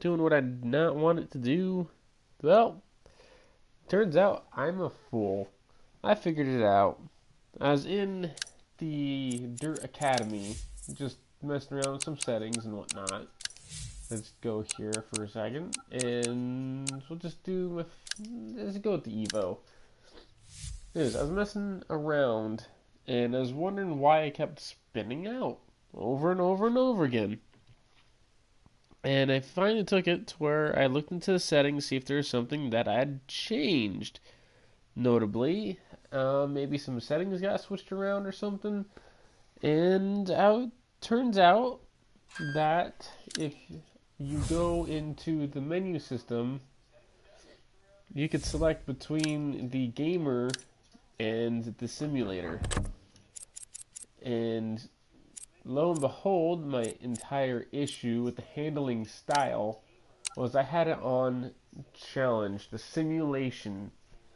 doing what I did not want it to do. Well, turns out I'm a fool. I figured it out. I was in the Dirt Academy, just messing around with some settings and whatnot. Let's go here for a second, and we'll just let's go with the Evo. I was messing around, and I was wondering why I kept spinning out over and over and over again. And I finally took it to where I looked into the settings, see if there was something that I had changed. Notably, maybe some settings got switched around or something. And turns out that if you go into the menu system, you could select between the gamer and the simulator. And lo and behold, my entire issue with the handling style was I had it on challenge, the simulation,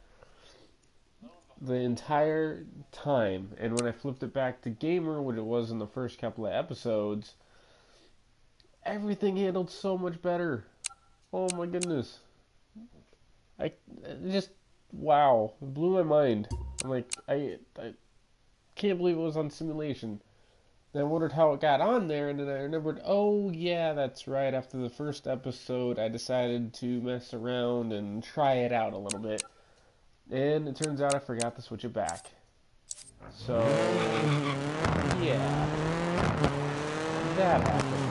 the entire time. And when I flipped it back to gamer, what it was in the first couple of episodes, everything handled so much better. Oh my goodness. I just, wow, it blew my mind. I'm like, I can't believe it was on simulation. And I wondered how it got on there, and then I remembered, oh yeah, that's right. After the first episode, I decided to mess around and try it out a little bit. And it turns out I forgot to switch it back. So, yeah, that happened.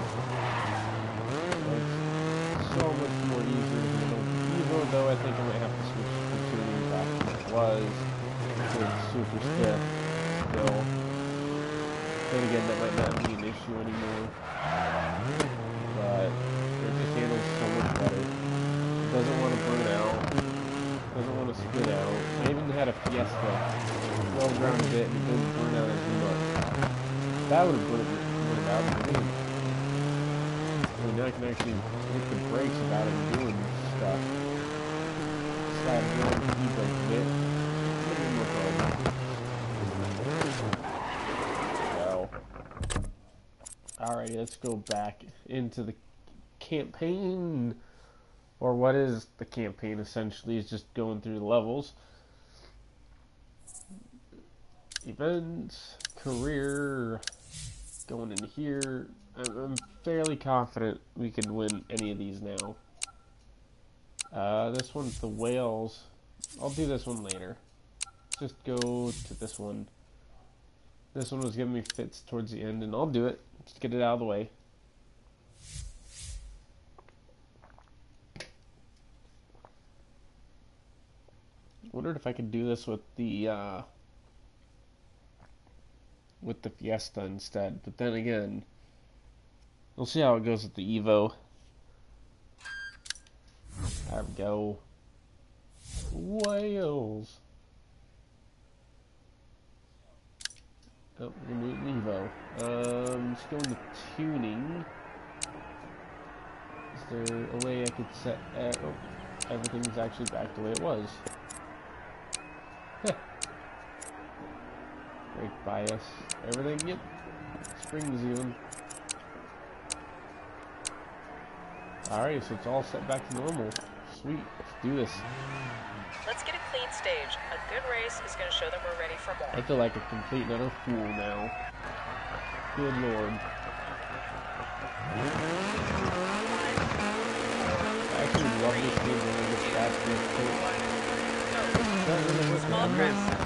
It's so much more easier to handle. Even though I think I might have to switch the tuning back to what it was. It's super stiff still. Then again, that might not be an issue anymore. But it just handles so much better. It doesn't want to burn out. It doesn't want to spit out. I even had a Fiesta. Well grounded it and it didn't burn out as much. That would have burned out for me. I mean, now I can actually hit the brakes without it doing stuff. Slide it on the e-brake a bit. A little more fun. Alrighty, let's go back into the campaign. Or what is the campaign essentially, is just going through the levels. Events, career, going in here. I'm fairly confident we can win any of these now. This one's the whales. I'll do this one later. Just go to this one. This one was giving me fits towards the end, and I'll do it. Just get it out of the way. Wondered if I could do this with the Fiesta instead, but then again, we'll see how it goes with the Evo. There we go. Whales. Oh, we're gonna do an Evo. Let's go into tuning. Is there a way I could set? Oh, everything's actually back the way it was. Brake bias, everything. Yep. Springs even. Alright, so it's all set back to normal. Sweet. Let's do this. Let's get a clean stage. A good race is going to show them we're ready for more. I feel like a complete and utter fool now. Good lord. I actually love this game when it gets faster. Small crest.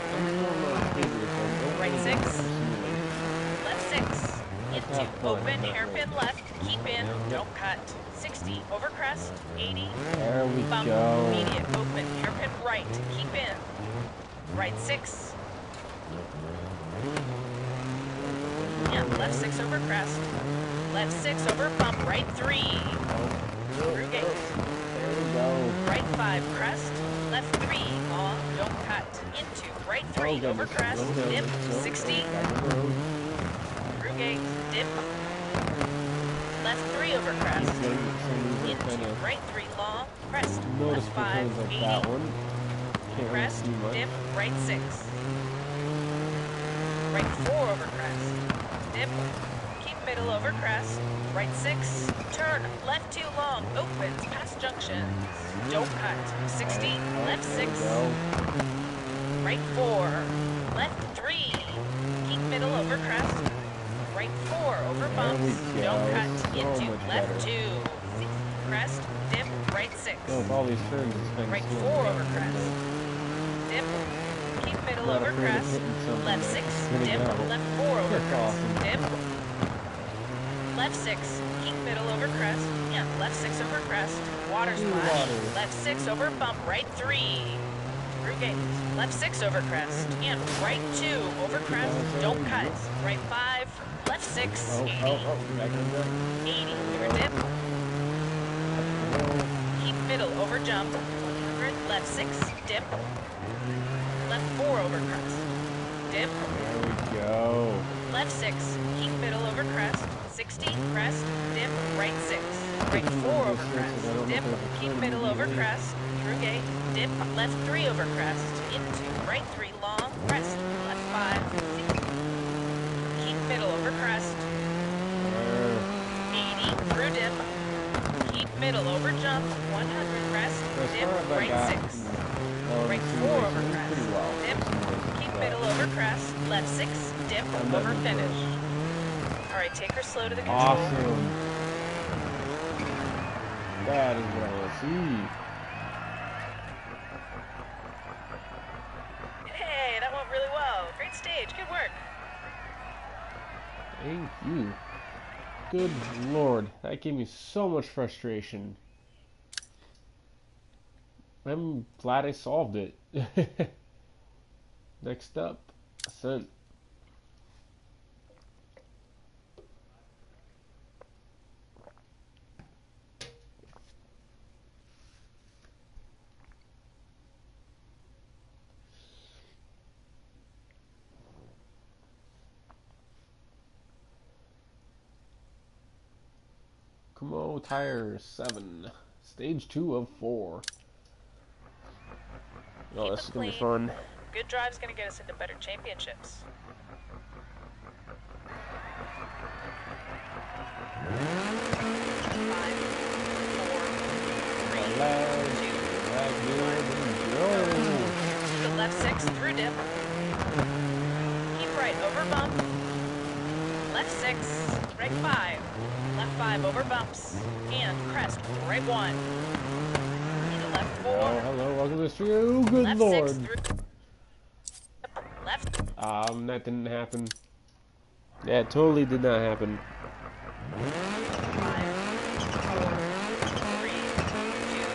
Right 6. Left 6. Into open, hairpin left. Keep in. Don't cut. 60. Over crest. 80. There we Bump. go. Immediate. Open. Hairpin right. Keep in. Right 6. And left 6 over crest. Left 6 over bump. Right 3. Through gate. There we go. Right 5 crest. Left 3 long. Don't cut. Into right 3 over crest. Dip. 60. Through gate. Dip. Left 3 over crest. Into right 3 long. Crest. Left 5. 80. That one. Crest. Dip. Right 6. Right 4 over crest. Dip. Keep middle over crest, right 6, turn, left 2 long, opens, past junctions, don't cut, 60, left 6, right 4, left 3, keep middle over crest, right 4 over bumps, don't cut, into left 2, crest, dip, right 6, All these turns, right 4 over crest, dip, keep middle over crest, left 6, dip, left 4 over crest, dip, left 6, keep middle over crest, and left 6 over crest, water splash, left 6 over bump, right 3, through gate, left 6 over crest, and right 2 over crest, don't cut, right 5, left 6, 80, 80, through dip, keep middle over jump, 100, left 6, dip, left 4 over crest, dip, There we go. left 6, keep middle over crest, 60, crest, dip, right 6, right 4 over crest, dip, keep middle over crest, through gate, dip, left 3 over crest, into right 3 long, crest, left 5, 60, keep middle over crest, 80, through dip, keep middle over jump, 100, crest, dip, right 6, right 4 over crest, dip, keep middle over crest, left 6, dip, over finish. Alright, take her slow to the control. Awesome. That is what I want to see. Hey, that went really well. Great stage. Good work. Thank you. Good Lord, that gave me so much frustration. I'm glad I solved it. Next up, Ascent. Kumo Tire 7. Stage 2 of 4. Oh, this is gonna be fun. Good drive's gonna get us into better championships. Five, four, three, two, one. The left 6 through dip. Keep right over bump. Left 6, right 5. Left 5 over bumps. And crest, right 1. Into left 4. Oh, hello, welcome to the studio. Good Left Lord. 6 through left. That didn't happen. Yeah, it totally did not happen. 5, 4, 3, 2,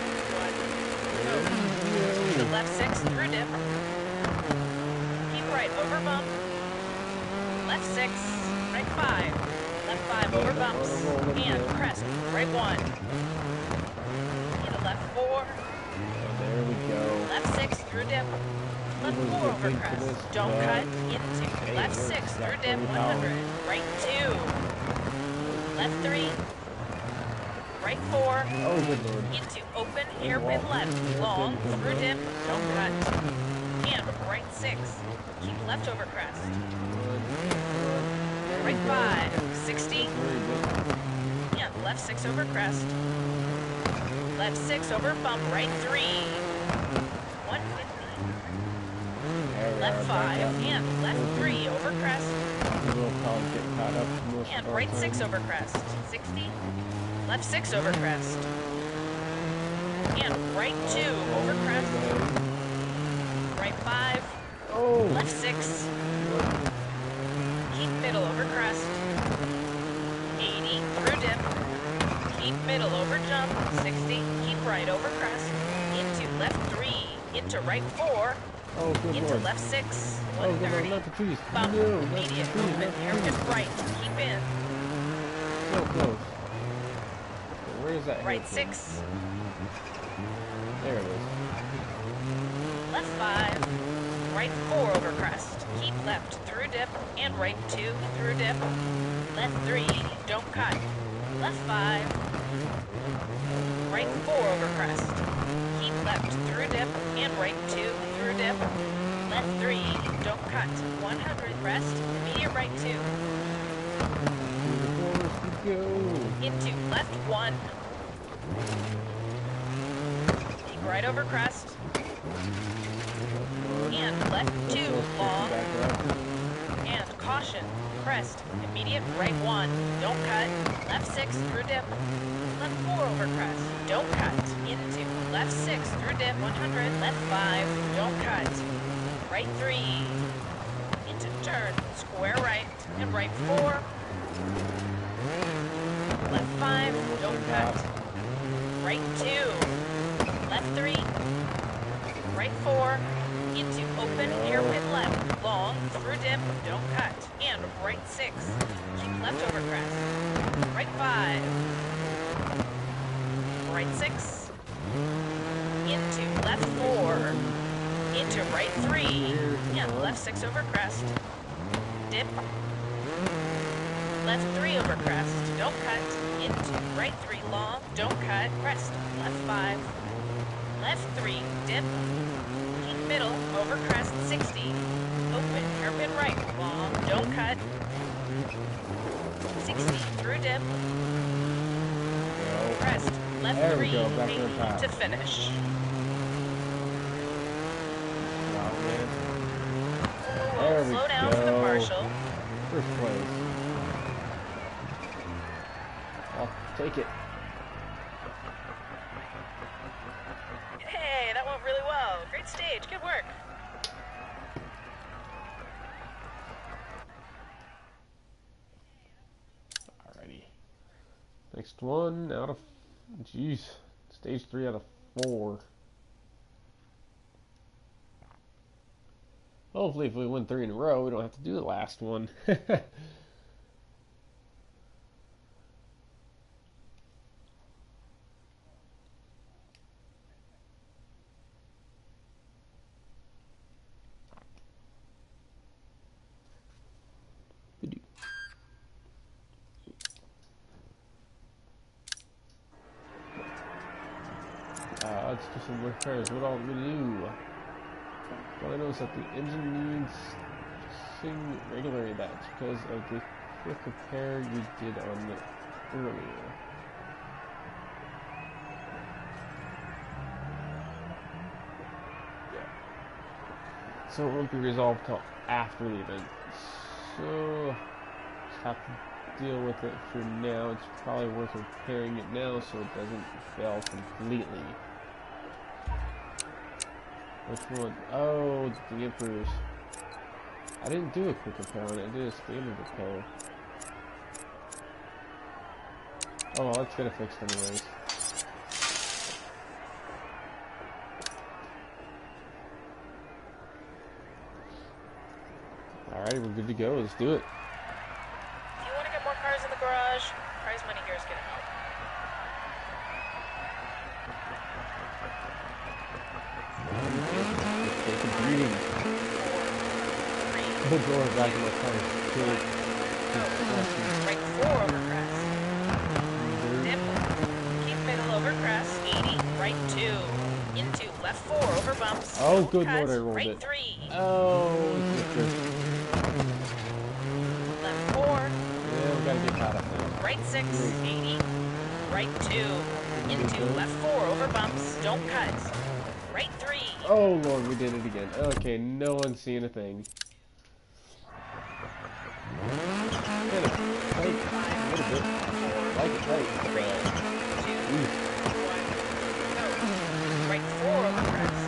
1. The left 6 through dip. Keep right over bump. Left 6, right 5. Left 5 over bumps. And crest, right 1. Into left 4. There we go. Left 6 through dip. Left 4 over crest. Don't cut. Into left 6 through dip. 100. Right 2. Left 3. Right 4. Oh, good Lord. Into open hairpin left. Long through dip. Don't cut. And right 6. Keep left over crest. Right 5. 60. And left 6 over crest. Left 6 over bump. Right 3. 150. Left 5 and left 3 over crest. We'll probably get caught up most And of our right time. 6 over crest. 60. Left 6 over crest. And right 2 over crest. Right 5. Oh! Left 6. Keep middle over crest. 80 through dip. Keep middle over jump. 60. Keep right over crest. Into left 3. Into right 4. Oh, good Into Lord. left 6. Oh, good Lord, 130. not the trees. Bump. No, not the Median trees, movement. not the Hairpin trees. right. Keep in. So close. Where is that Right hairpin? 6. There it is. Left 5. Right 4 over crest. Keep left through dip. And right 2 through dip. Left 3. Don't cut. Left 5. Right 4 over crest. Keep left through dip. And right 2 through dip. Left 3. Don't cut. 100 crest. Medium right 2. go. Into left 1. Keep right over crest. And left 2, long. And caution, crest, immediate right 1. Don't cut. Left 6 through dip. Left 4 over crest. Don't cut. Into left 6 through dip 100. Left 5. Don't cut. Right 3. Into turn. Square right. And right 4. Left 5. Don't cut. Right 2. Left 3. Right 4. Into open hairpin left. Long. Through dip. Don't cut. And right 6. Keep left over crest. Right 5. Right 6. Into left 4. Into right 3. And left 6 over crest. Dip. Left 3 over crest. Don't cut. Into right 3 long. Don't cut. Crest. Left 5. Left 3. Dip. Keep middle. Over crest 60. Open. Hairpin right. Long. Don't cut. 60. Through dip. Crest. Left There we 3. go, back to the 80 top. to finish. Wow, man. Whoa, There we slow down for the go. marshal. First place. I'll take it. Hey, that went really well. Great stage. Good work. Alrighty. Next one out of, jeez, stage 3 out of 4. Hopefully if we win 3 in a row, we don't have to do the last one. Let's do some repairs. What all we do? Well, I noticed that the engine needs fixing regularly. That's because of the quick repair you did on it earlier. Yeah. So it won't be resolved till after the event. So just have to deal with it for now. It's probably worth repairing it now so it doesn't fail completely. Which one? Oh, the Emperor's. I didn't do a quick repair on it. I did a standard repair. Oh well, let's get it fixed anyways. Alright, we're good to go. Let's do it. If you want to get more cars in the garage, prize money here is going to help. Take a beating. The door back in my car. Right 4 over crest. Dip. Keep middle over crest. 80. Right 2. Into left 4 over bumps. Oh, good Cuts. lord, I rolled Right it. 3. Oh, Left 4. yeah, we gotta get caught up now. Right 6. 80. Right 2. Into left 4 over bumps. Don't cut. Right 3. Oh lord, we did it again. Okay, no one's seeing a thing. Kind of tight, a little bit. Like it tight. 3, 2, 1, go. Right 4 over crest.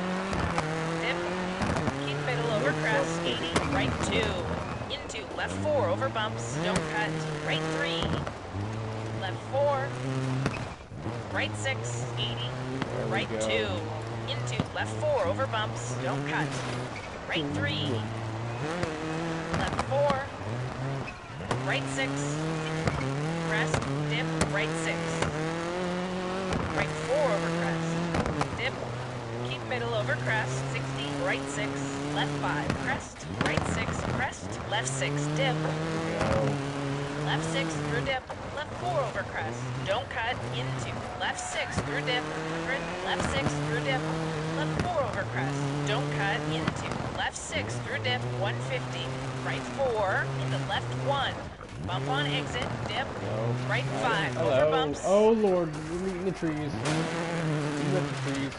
Dip. Keep middle over crest. 80. Right 2. Into left 4 over bumps. Don't cut. Right 3. Left 4. Right 6. 80. Right 2. Into left 4 over bumps. Don't cut. Right 3. Left 4. Right 6. Crest. Dip. Right 6. Right 4 over crest. Dip. Keep middle over crest. 60. Right 6. Left 5. Crest. Right 6. Crest. Left 6. Dip. Left 6 through dip. Left left 4 over crest, don't cut, into, left 6 through dip, 100, left 6 through dip, left 4 over crest, don't cut, into, left 6 through dip, 150, right 4, into left 1, bump on exit, dip, right 5, Hello. over bumps. Oh Lord, we're meeting the trees. Meeting the trees.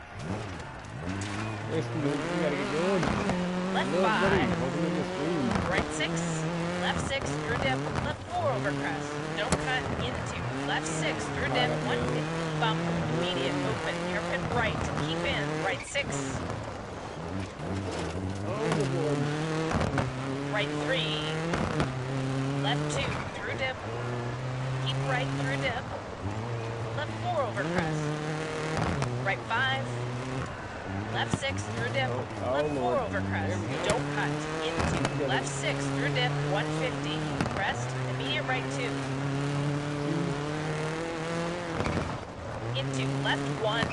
Nice to meet you. We gotta get going. Left Look, buddy, 5, welcome in this room. right 6, left 6 through dip, left 4 over crest, don't cut, into, left 6 through dip, 150, bump, immediate open, hairpin right, keep in, right 6, Oh Lord. right 3, left 2 through dip, keep right through dip, left 4 over crest, right 5, left 6 through dip, Oh, left 4 Lord. over crest, There we go. don't cut, into, left 6 through dip, 150, crest, immediate right 2, into, left 1,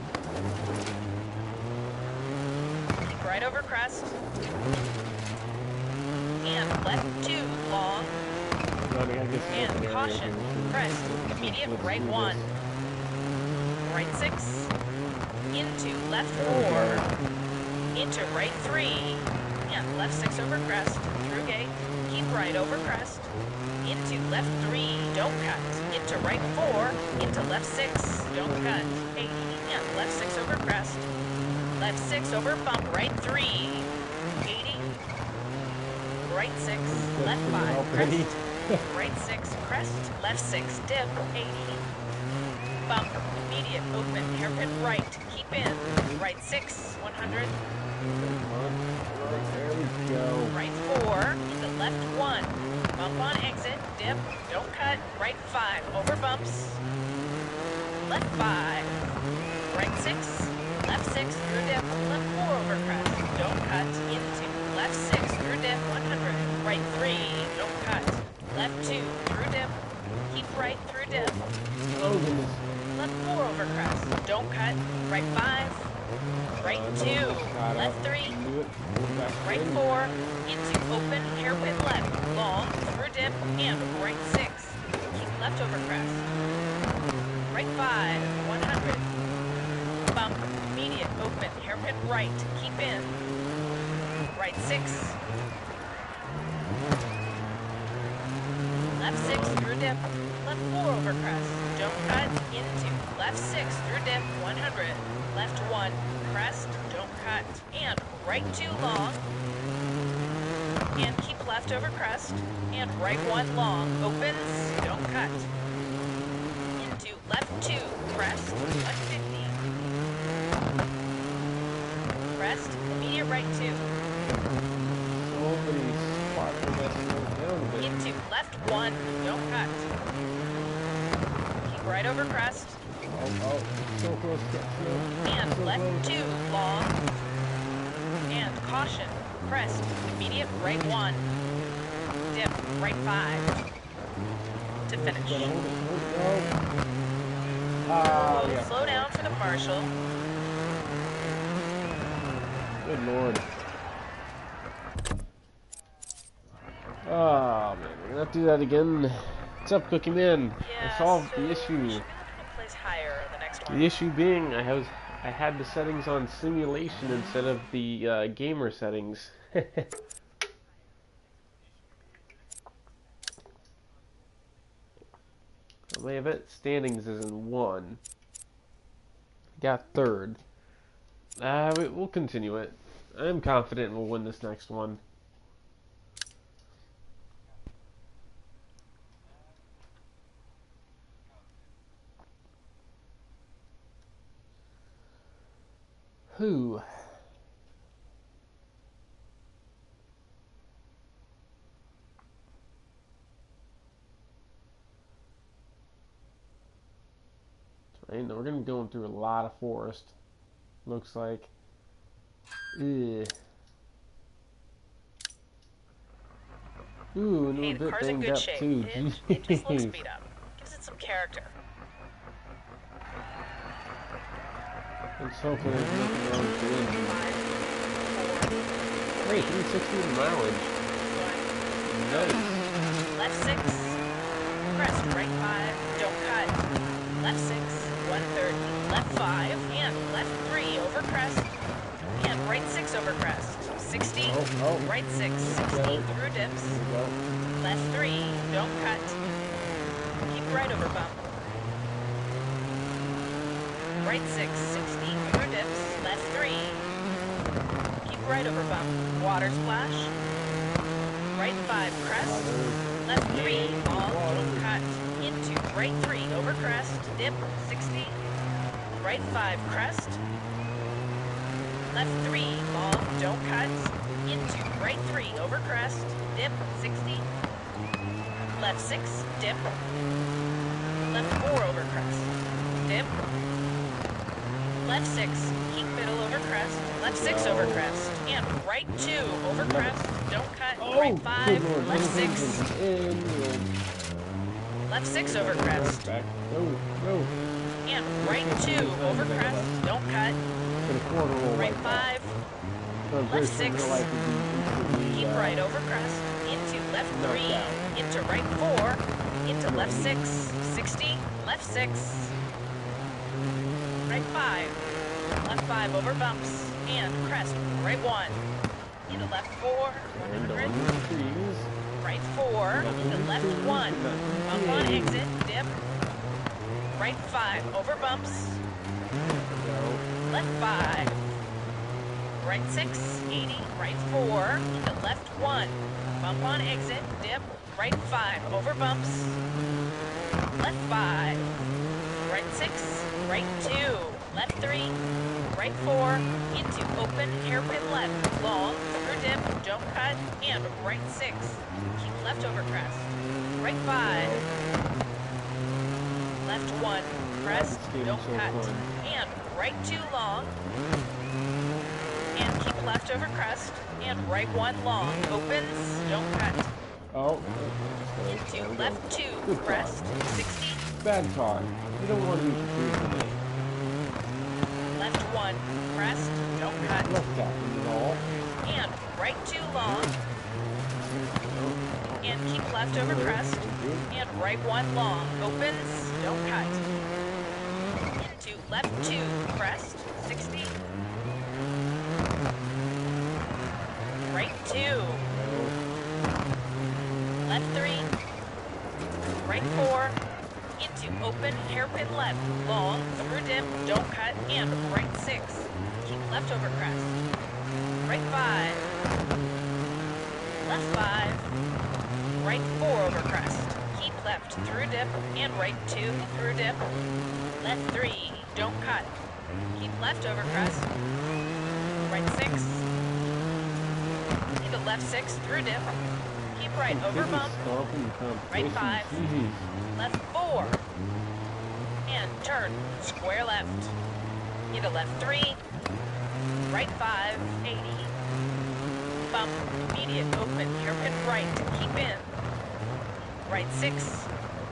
keep right over crest, and left 2, long, No, I gotta get some and open area caution, here. crest, immediate right 1, right 6, into, left 4, into right 3, and left 6 over crest, through gate, keep right over crest, into left 3, don't cut, into right 4, into left 6, don't cut, 80, and left 6 over crest, left 6 over bump, right 3, 80, right 6, left 5, crest, right 6, crest, left 6, dip, 80, bump, immediate, open, hairpin right, keep in, right 6, 100, There we go. right 4, into left 1, bump on exit, dip, don't cut, right 5, over bumps, left 5, right 6, left 6 through dip, left 4 over crest, don't cut, into, left 6 through dip, 100, right 3, don't cut, left 2 through dip, keep right through dip, Oh goodness. left 4 over crest, don't cut, right 5, right 2, left 3, Do it. Go back right in. 4, into open, hairpin left, long, through dip, and right 6, keep left over crest, right 5, 100, bump, immediate, open, hairpin right, keep in, right 6, left 6 through dip, left 4 over crest, don't cut, into, left 6 through dip, 100, left 1, crest, don't cut, and right 2 long, and keep left over crest, and right 1 long, opens, don't cut, into, left 2, crest, 150, crest, immediate right 2, So many spots where that's going down a bit. into, left 1, don't cut, keep right over crest, Oh, so close, so and so left close. 2, long, and caution, crest, immediate right 1, dip, right 5, to Gotta finish. hold it, hold it, go. Ah, yeah. Slow down for the partial. Good Lord. Oh man, we're gonna have to do that again. What's up, Cookie Man? I solved the issue. Should we place higher the next one? The issue being, I had the settings on simulation instead of the gamer settings. My event standings is in 1. Got 3rd. We'll continue it. I'm confident we'll win this next one. Who? Right, now we're gonna be going through a lot of forest. Looks like. Ugh. Ooh, and Hey, a the bit car's in banged good up shape. too. It just looks Jeez. beat up. Gives it some character. Let's hope there's nothing wrong with the engine. 5, 4, Hey, 360 mileage. 1. Nice. Left 6. crest, right 5, don't cut. Left 6, 130, left 5, and left 3 over crest, and right 6 over crest. 60, right 6, 60 through dips. Left 3, don't cut. Keep right over bump. Right 6, 60 through dips. Left 3. Keep right over bump. Water splash. Right 5, crest. Left 3, ball, don't cut. Into right 3 over crest. Dip, 60. Right 5, crest. Left 3, ball, don't cut. Into right 3 over crest. Dip, 60. Left 6, dip. Left 4 over crest. Dip. Left 6, keep middle over crest. Left 6 over crest. And right 2 over crest. Don't cut. Right 5, left 6. Left 6 over crest. And right 2 over crest. Don't cut. Right 5. Left 6. Keep right over crest. Into left 3. Into right 4. Into left 6. 60. Left 6. Right 5. Left 5 over bumps. And crest. Right 1. Into left 4. 100. Right 4. Into left 1. Bump on exit. Dip. Right 5 over bumps. Left 5. Right 6, 80, right 4, into left 1. Bump on exit, dip, right 5, over bumps. Left 5. Right 6, right 2, left 3, right 4, into open, hairpin left, long, through dip, don't cut, and right 6. Keep left over crest. Right 5. Left 1, crest, don't cut. And right 2 long. And keep left over crest. And right 1 long. Opens, don't cut. Into left 2, crest, 60. Bad car. You don't want to use the food. Left 1, crest, don't cut. Left gap in the wall. And right 2 long. And keep left over crest. And right 1 long. Opens, don't cut. Into left 2, crest, 60. Right 2. Left 3. Right 4. Into open, hairpin left, long, through dip, don't cut, and right 6. Keep left over crest. Right 5. Left 5. Right 4 over crest. Keep left through dip, and right 2 through dip. Left 3, don't cut. Keep left over crest. Right 6. Into left 6 through dip. Keep right over bump. Right 5. Left 4. And turn. Square left. Into left 3. Right 5. 80. Bump. Immediate open. Hairpin right. Keep in. Right 6.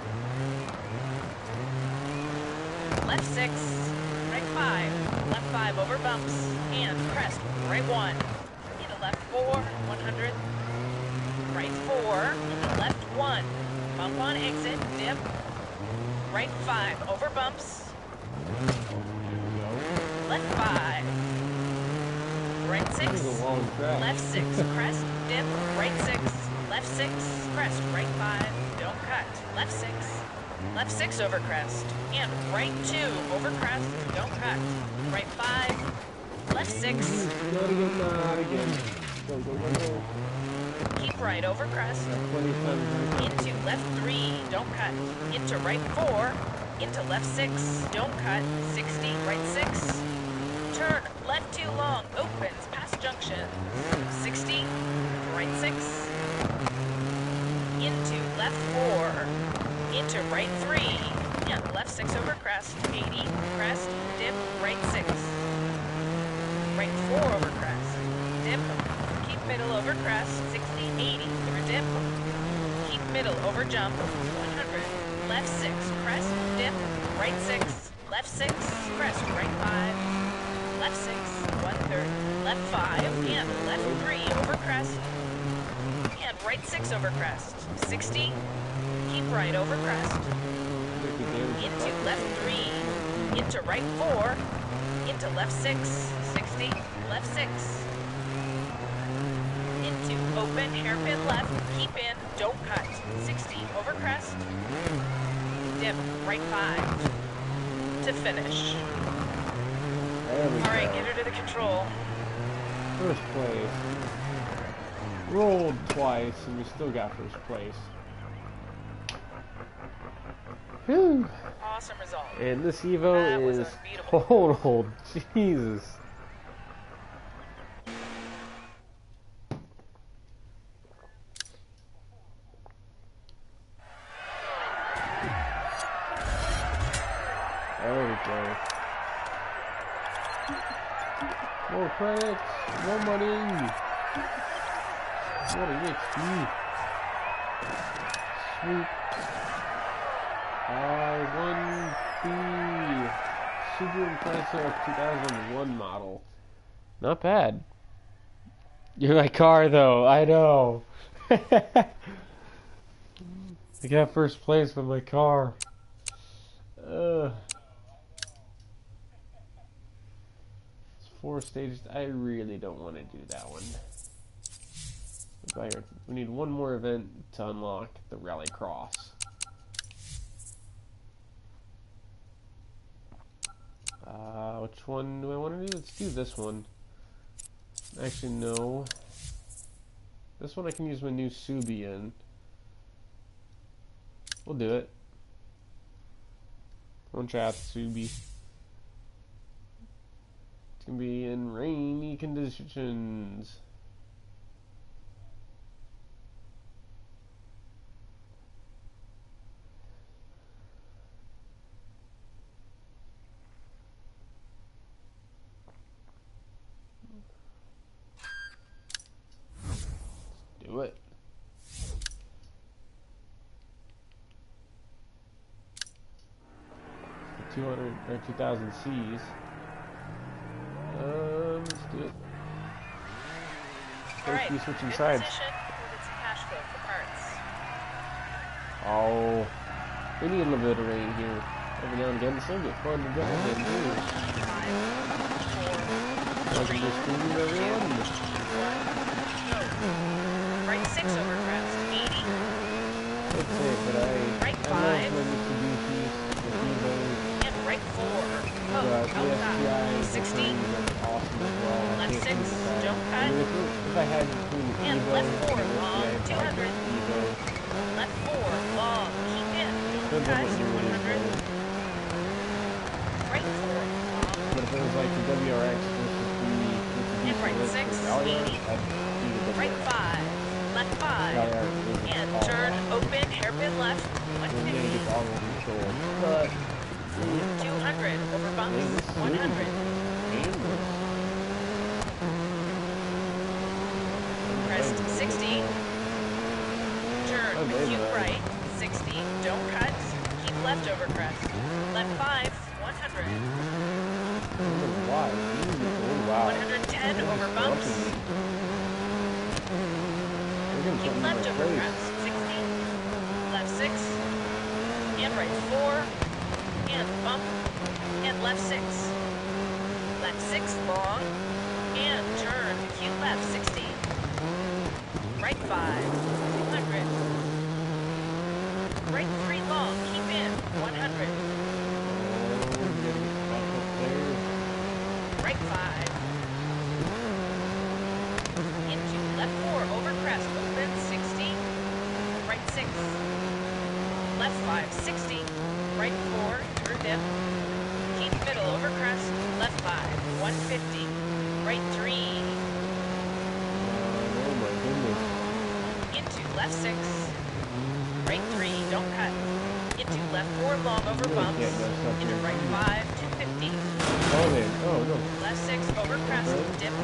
Left 6. Right 5. Left 5 over bumps. And crest. Right 1. Into left 4. 100. Right 4. Into left 1. Bump on exit. Dip. Right 5 over bumps. Left 5. Right 6. Left 6. Crest. Dip. Right 6. Left 6. Crest. Right 5. Don't cut. Left 6. Left 6 over crest. And right 2 over crest. Don't cut. Right 5. Left 6. Keep right over crest. Into left 3. Don't cut. Into right 4. Into left 6. Don't cut. 60. Right 6. Turn. Left 2 long. Opens. Past junction. 60. Right 6. Into left 4. Into right 3. And left 6 over crest. 80. Crest. Dip. Right 6. Right 4 over crest. Dip. Keep middle over crest. 60. 80. Through dip. Keep middle over jump. 100. Left 6. Crest. Dip. Right 6. Left 6. Crest. Right 5. Left 6. 130. Left 5. And left 3 over crest. And right 6 over crest. 60. keep right over crest. Into left 3, into right 4, into left 6, 60, left 6. Into open, hairpin left, keep in, don't cut, 60, over crest. Dip, right 5, to finish. Alright, get her to the control. First place. Rolled twice, and we still got first place. Whew. Awesome result. And this Evo That was is unbeatable. total. Jesus. There we go. More credits, more money. What an XP. Sweet. I1B Super Impressive 2001 model. Not bad. You're my car though, I know. I got first place with my car. It's 4 stages. I really don't want to do that one. We need one more event to unlock the Rallycross. Which one do I want to do? Let's do this one. Actually, no. This one I can use my new Subi in. We'll do it. One shot Subi. It's gonna be in rainy conditions. Do it. The 200 or 2000 Cs. Let's do it. Alright, Keep switching good sides. position. We'll get some cash flow for parts. Oh, we need a little bit of rain here. Every now and again, it's gonna get fun to drive in too. 5, 4, 3, 2, 1, everyone. go. Right 6 over crest, 80. Let's say, but Right I love 5. my Mitsubishi, the Evo, And right 4. the Oh, STI, 60. are awesome as well. I Left can't 6, decide. don't cut. I mean, if I had between the And Evo left 4, and the long, STI, I'd 200. probably go Evo. Left 4, long, keep in, don't Depends on cut, what year it is, 100. though. Right 4, long. But if it was like the WRX versus the Mitsubishi And right Eclipse 6, or Rally 80. I'd do the WRX. Right 5, left 5. Rally is And all turn, wrong. open, hairpin left, And then you 150. get all the control. But 200, over bumps, 100. Crest 60. Turn, cube right, 60. Don't cut. Keep left over crest. Left 5, 100. Wow. 110 over bumps. Keep left over crest, 60. Left 6. And right 4. And bump. And left 6. Left 6, long. And turn, cube left, 60. Right 5, 200. Right 3 long, keep in, 100. Right 5. Into left 4, over crest, open, 60. Right 6. Left 5, 60. Right 4, through dip. Keep middle, over crest, left 5, 150. Right 3. Oh my goodness. Into left 6. Right 3, don't cut. Into left 4, long over bumps. Into right 5, 250. Oh man. Oh no. Left 6, over crest, dip.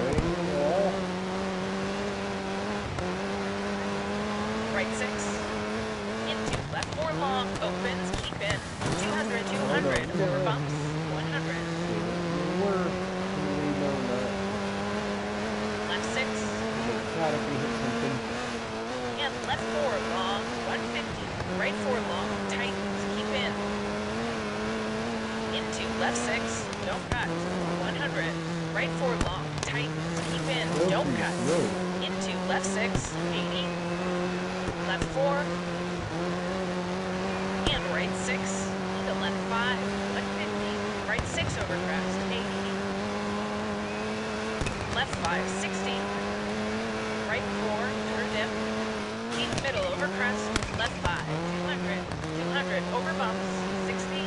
Right 6. Into left 4, long, opens, keep in. 200, 200, over bumps, 100. Left 6. And left 4, long, 150. Right left 6, don't cut. 100, right 4 long, tight, keep in, don't cut. Into left 6, 80, left 4, and right 6, into left 5, 150, right 6 over crest, 80, left 5, 60, right 4, through dip, keep middle over crest, left 5, 200, 200, over bumps, 60,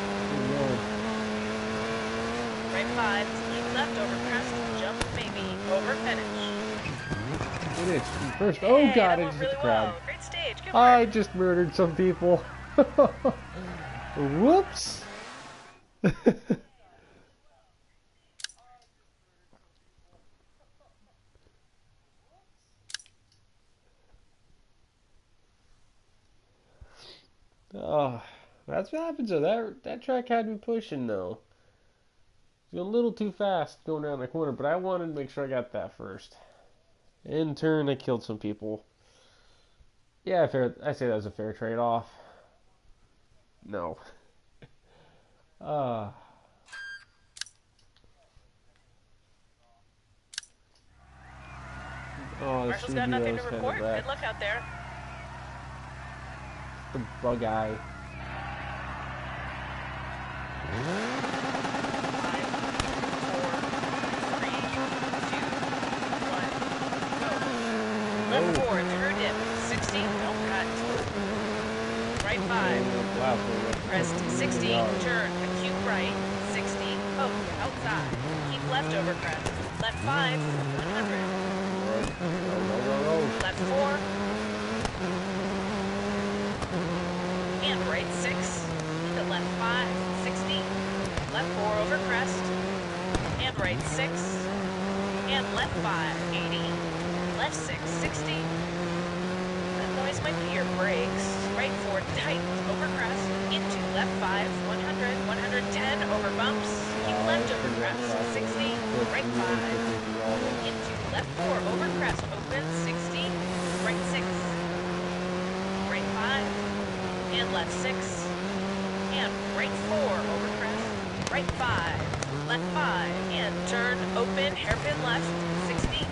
right 5, keep left over crest, jump maybe, over finish. Finish first. Oh god, I just hit the crowd. Well. Great stage, good work. I just murdered some people. Whoops. Oh, that's what happens though. That track had me pushing though. It was a little too fast going around the corner, but I wanted to make sure I got that first. In turn, I killed some people. Yeah, fair. I say that was a fair trade-off. No. Uh, oh, Marshall's got nothing to report. Good luck out there. The bug eye. Left 4, through dip, 60, don't cut. Right 5, crest 60, turn, acute right, 60, poke, outside, keep left over crest, left 5, 100, left 4, and right 6, into left 5, 60, left 4 over crest, and right 6, and left 5, 80, left 6, 60. That noise might be your brakes. Right 4, tight, over crest, into left 5, 100, 110, over bumps, keep left over crest, 60, right 5, into left 4, over crest, open, 60, right 6, right 5, and left 6, and right 4, over crest, right 5, left 5, and turn, open, hairpin left, 60,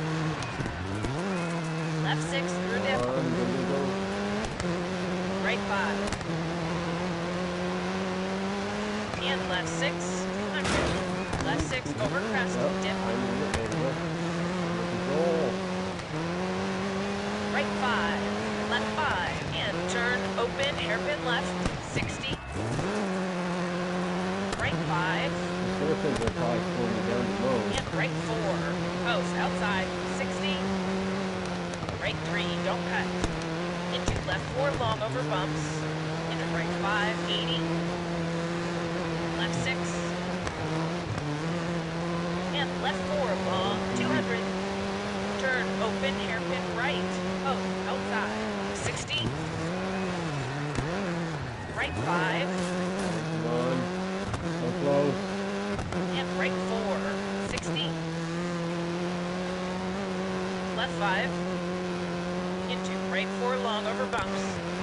left 6, through dip, right 5, and left 6, 200, left 6, over crest, dip, right 5, left 5, and turn, open, hairpin left, 60, right 5, and right 4, post, outside, 60, right 3, don't cut, into left 4, long, over bumps, into right 5, 80, left 6, and left 4, long, 200, turn, open, hairpin right, post, outside, 60, right 5, So close. and right 4, 60, left 5, into right 4, long, over bumps,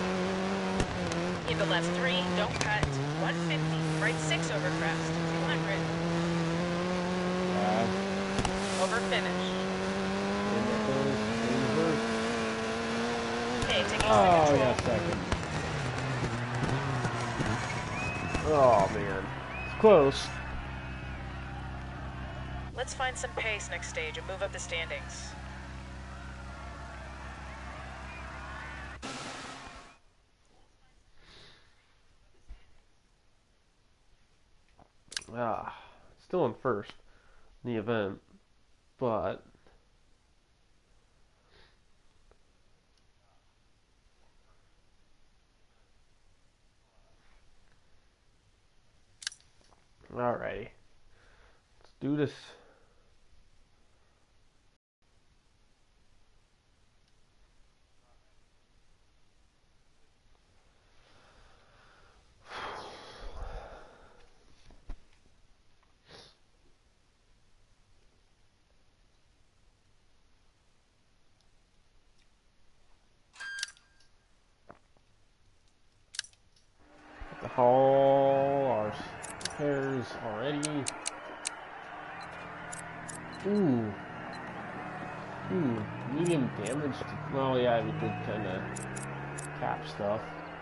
into left 3, don't cut, 150, right 6, over crest, 200, over finish. Okay, taking Oh, control. yeah, second. Oh, man. It's close. Let's find some pace next stage and move up the standings. Still in first in the event, but alrighty. Let's do this. The whole ours. tires already. Ooh. Medium damage. Well, yeah, we did kind of cap stuff.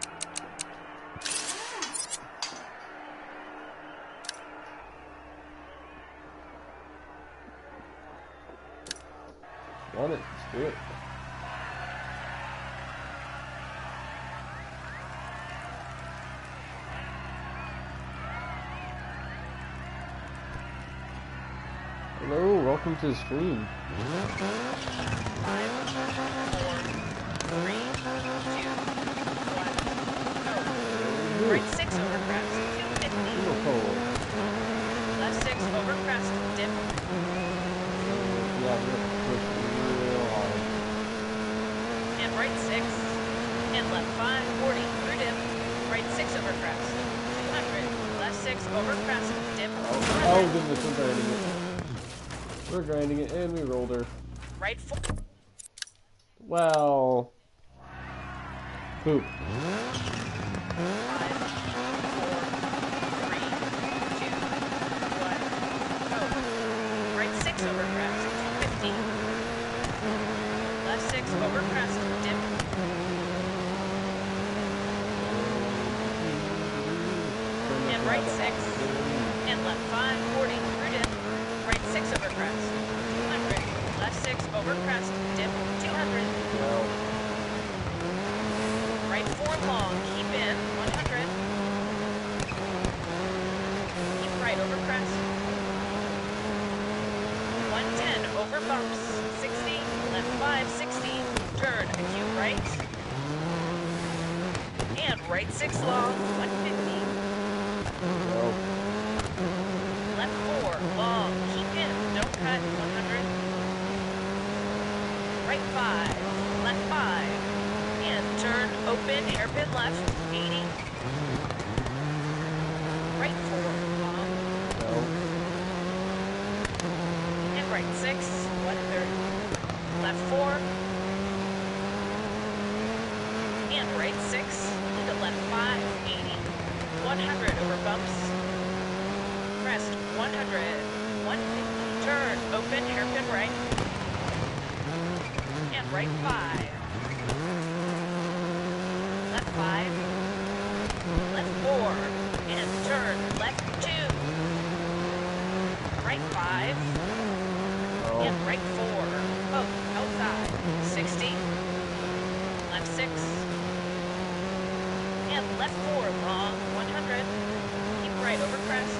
Want it? Let's do it. Hello, welcome to the stream. 5, 4, 3, 2, 1, go. Right 6 over crest, 250. Left 6 over crest, dip. Yeah, we're pushing real hard. And right 6. And left 5, 40 through dip. Right 6 over crest, 200. Left 6 over crest, dip. Oh goodness, we're grinding it. We're grinding it, and we rolled her. Right 4. Well, poop. 5, 4, 3, 2, 1, go. Right 6 over crest, 250. Left 6 over crest, dip. And right 6. And left 5, 40 through dip. Right 6 over crest, 200. Left 6 over crest, dip, 200. Well, Right 4 long, keep in, 100. Keep right over crest. 110 over bumps, 60. Left 5, 60. Turn, acute right. And right 6 long, 150. well, Left 4 long, keep in, don't cut, 100. Right 5, left 5. And turn, open, hairpin left, 80. Right 4, long. well. And right 6, 130. Left 4. And right 6. Into left 5, 80. 100 over bumps. Crest, 100. 150. Turn, open, hairpin right. And right 5. Left 5. Left 4. And turn, left 2. Right 5. Oh, And right 4. Oh, outside. 60. Left 6. And left 4 long. 100. Keep right over crest.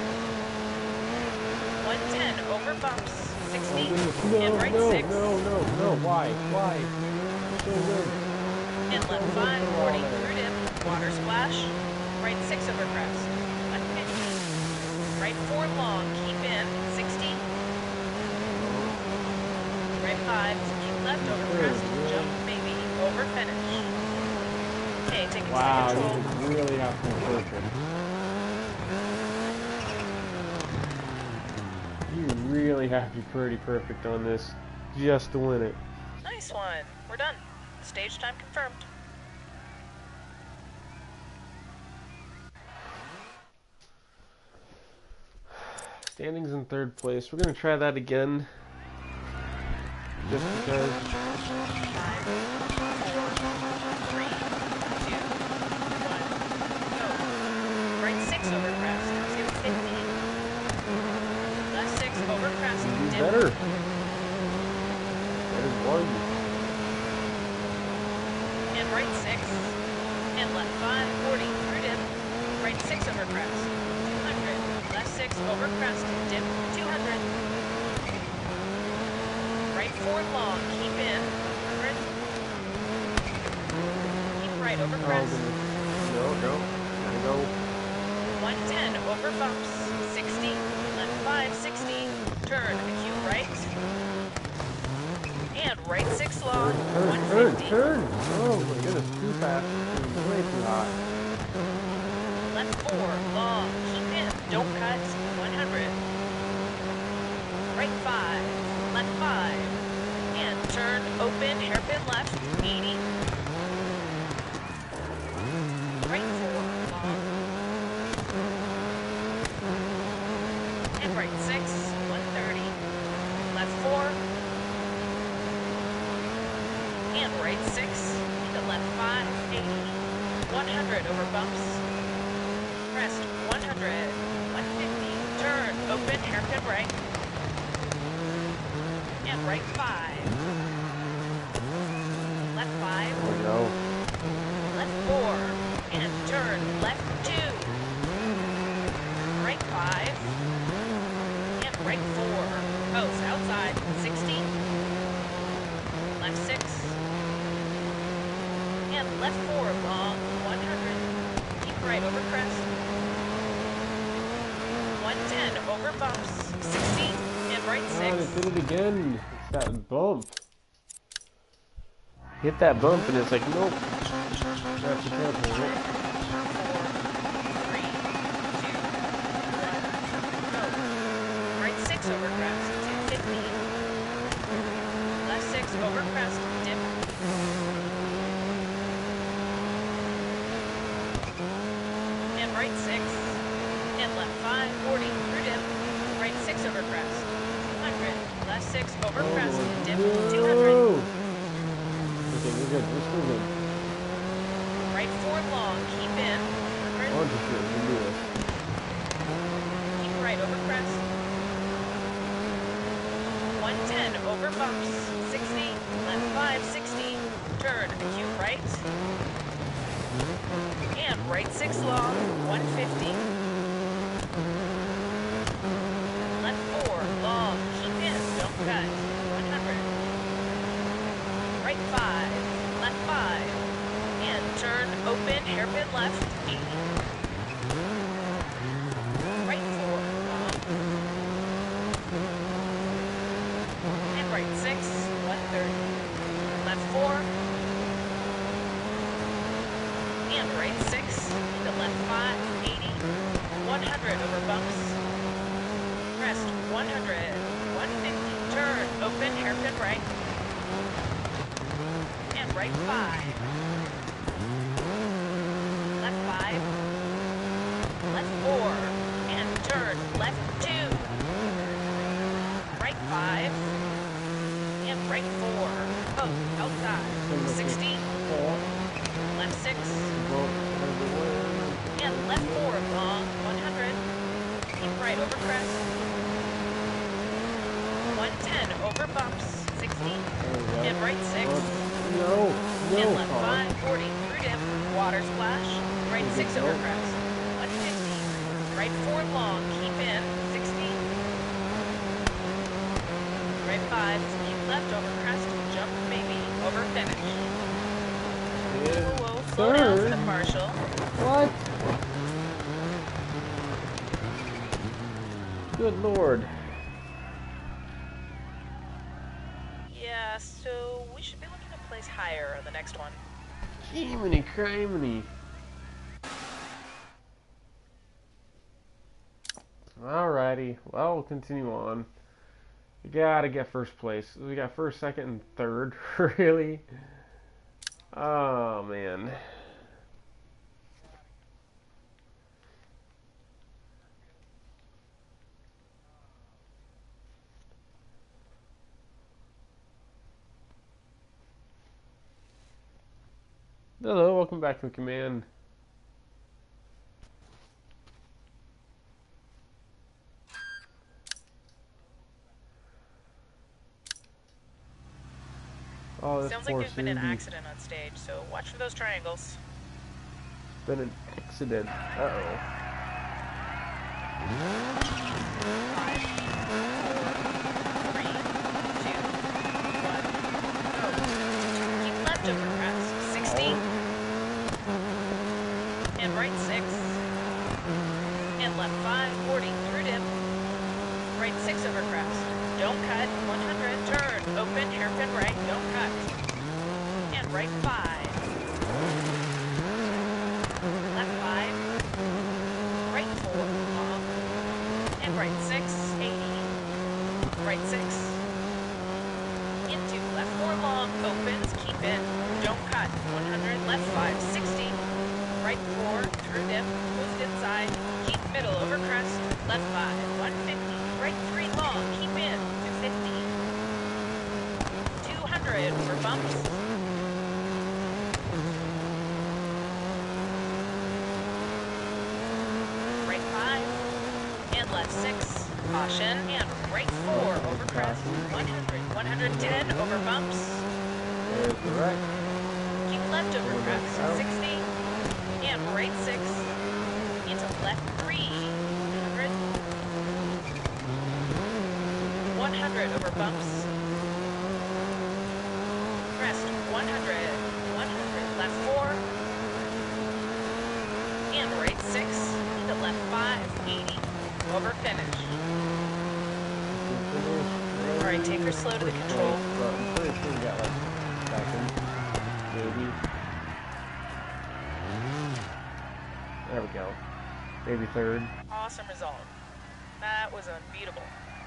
110 over bumps. 60. no, And right no, 6. no, why? So good. And left 5. 40 through dip. Water splash. Right 6 over crest. 150. Right 4 long. Keep in. 60. Right 5. Keep left over crest. Jump maybe. Over finish. Okay, taking Wow, control. you really have to be perfect. You really have to be pretty perfect on this just to win it. Nice one. We're done. Stage time confirmed. Standings in third place. We're gonna try that again. Just because. 5, 4, 3, 2, 1, go. Right 6 over crest, 250. Left 6 over crest, You do dip. better. That is one. And right 6. And left 5, 40 through dip. Right 6 over crest, 200. Left 6 over crest, dip, 200. Right 4 long, keep in, 100. Keep right over Oh, crest. goodness. No. Gotta go. 110 over bumps, 60. Left 5, 60. Turn, acute right. And right 6 long, 150. Turn! Oh my goodness, too fast. Way too hot. Left 4, long, keep in, don't cut, 100. Right 5, left 5. And turn, open, hairpin left, 80. Right 4, long. right 6, 130. Left 4. And right 6. Into left 5, 80. 100 over bumps. Crest 100. 150. Turn. Open. Hairpin right. And right 5. Left 5. Oh no. Left 4. And turn. Left 2. Right 5. And right 4. Post outside. 60. Left 6. And left 4 long. 100. Keep right over crest. 110 over bumps. 60. And right 6. Oh, they did it again. It's that bump. Hit that bump and it's like, nope. That's the careful, right? 4, 3, 2, 1. Go. Right 6 over crest. 250. Left 6 over crest. Dip. And right 6. And left 5. 40. Through dip. Right 6 over crest. 200. Left 6 over crest. Dip. 200. Okay, we're good. We're still good. Right 4 long. Keep in. 100. Bunch of shit. We can do this. Keep right over crest. 110 over bumps. 60. Left 5. 60. Turn. Acute right. And right 6 long. 150. Left 4 long. Keep in. Don't cut. 100. Right 5. Left 5. And turn. Open. Hairpin left. 80. Right 4 long. And right 6. 130. Left 4. And right 6. To left 5. 80. 100 over bumps. Crest 100. 150. Turn. Open. Hairpin right. And right 5. Left 5. Left 4. And turn. Left 2. Right 5. And right 4. Oh, outside. 60. Left 6. And left 4 long. 100. Keep right over crest. 110 over bumps. 60. And right 6. No. And left 5. 40 through dip. Water splash. Right 6 over crest. 150. Right 4 long. Keep in. 60. Right 5. Keep left over crest. Jump maybe. Over finish. Whoa, slow down for the partial. What? Good lord. Yeah, so we should be looking to place higher on the next one. Jiminy criminy. Alrighty, well, we'll continue on. We gotta get first place. We got first, second, and third, really? Oh, man. Hello, welcome back from command. Oh, this Sounds like poor there's been an Cindy. accident on stage, so watch for those triangles. Been an accident. Uh-oh. 5, 4, 3, 2, 1, go. Keep left over crest. 60. And right 6. And left 5. 40 through dip. Right 6 over crest. Don't cut. 100. Turn. Open. Hairpin right. Don't cut. And right 5. Left 5. Right 4. Long. And right 6. 80. Right 6. Into left 4 long. Opens. Keep in. Don't cut. 100. Left 5. 60. Right 4. Through dip. Boost inside. Keep middle over crest. Left 5. 150. right 3 long, keep in, 250. 200 over bumps. Right 5, and left 6, caution, and right 4 over crest, 100, 110 over bumps. There's the right. Keep left over crest, 60, and right 6, into left 3, 100, 100 over bumps. Crest, 100, 100, left 4, and right 6, into left 5, 80, over finish. Alright, take her slow to the control. Well, I'm pretty sure we got like second, maybe. There we go. Maybe third. Awesome result. That was unbeatable.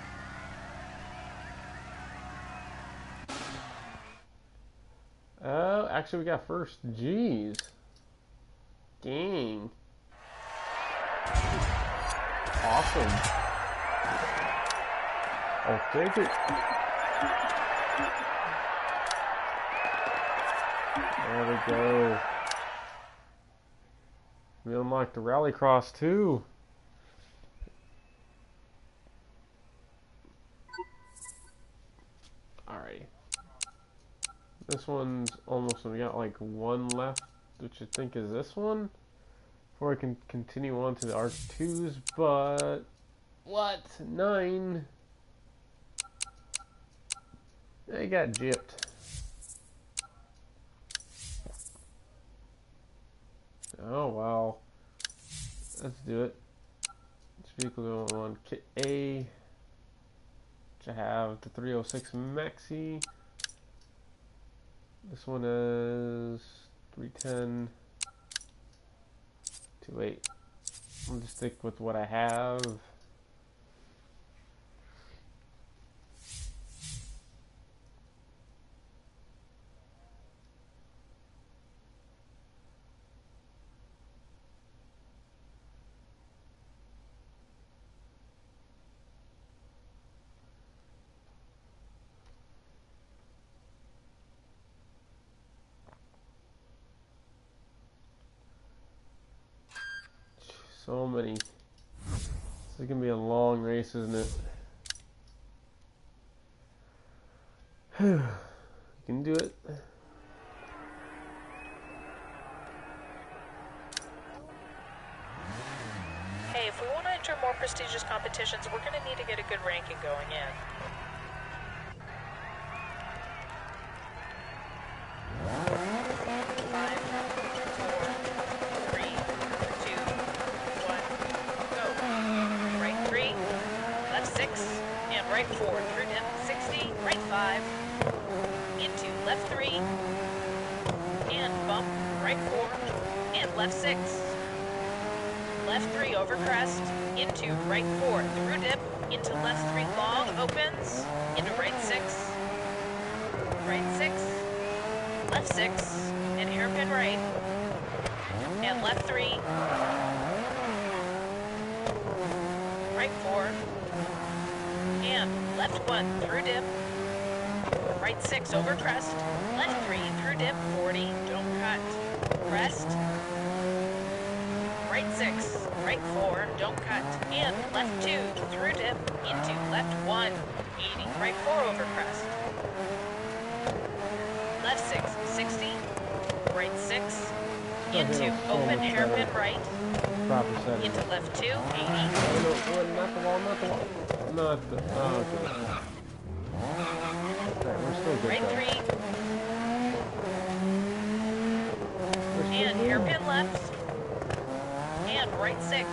Oh, actually we got first. Jeez. Dang. Awesome. I'll take it. There we go. We unlocked the Rallycross too. Alright. This one's almost, we got like one left, which I think is this one. Before I can continue on to the R2s, but what? 9. They got gypped. Oh wow. Let's do it. This vehicle on kit A. Which I have the 306 Maxi. This one is 310. 28. I'll just stick with what I have. So many. This is gonna be a long race, isn't it? You can do it. Hey, if we want to enter more prestigious competitions, we're going to need to get a good ranking going in. Right 4, through dip, 60, right 5, into left 3, and bump, right 4, and left 6. Left 3 over crest, into right 4, through dip, into left 3 long, opens, into right 6, left 6, and hairpin right, and left 3, right 4, and left 1 through dip, right 6 over crest, left 3 through dip, 40, don't cut, crest, right 6, right 4, don't cut, and left 2 through dip, into left 1, 80, right 4 over crest, left 6, 60, right 6, into open hairpin right, into left 2, 80. Not the wall, not the wall. Not the. Oh, okay. Okay, we're still good. Right though. 3. And hairpin left. And right 6.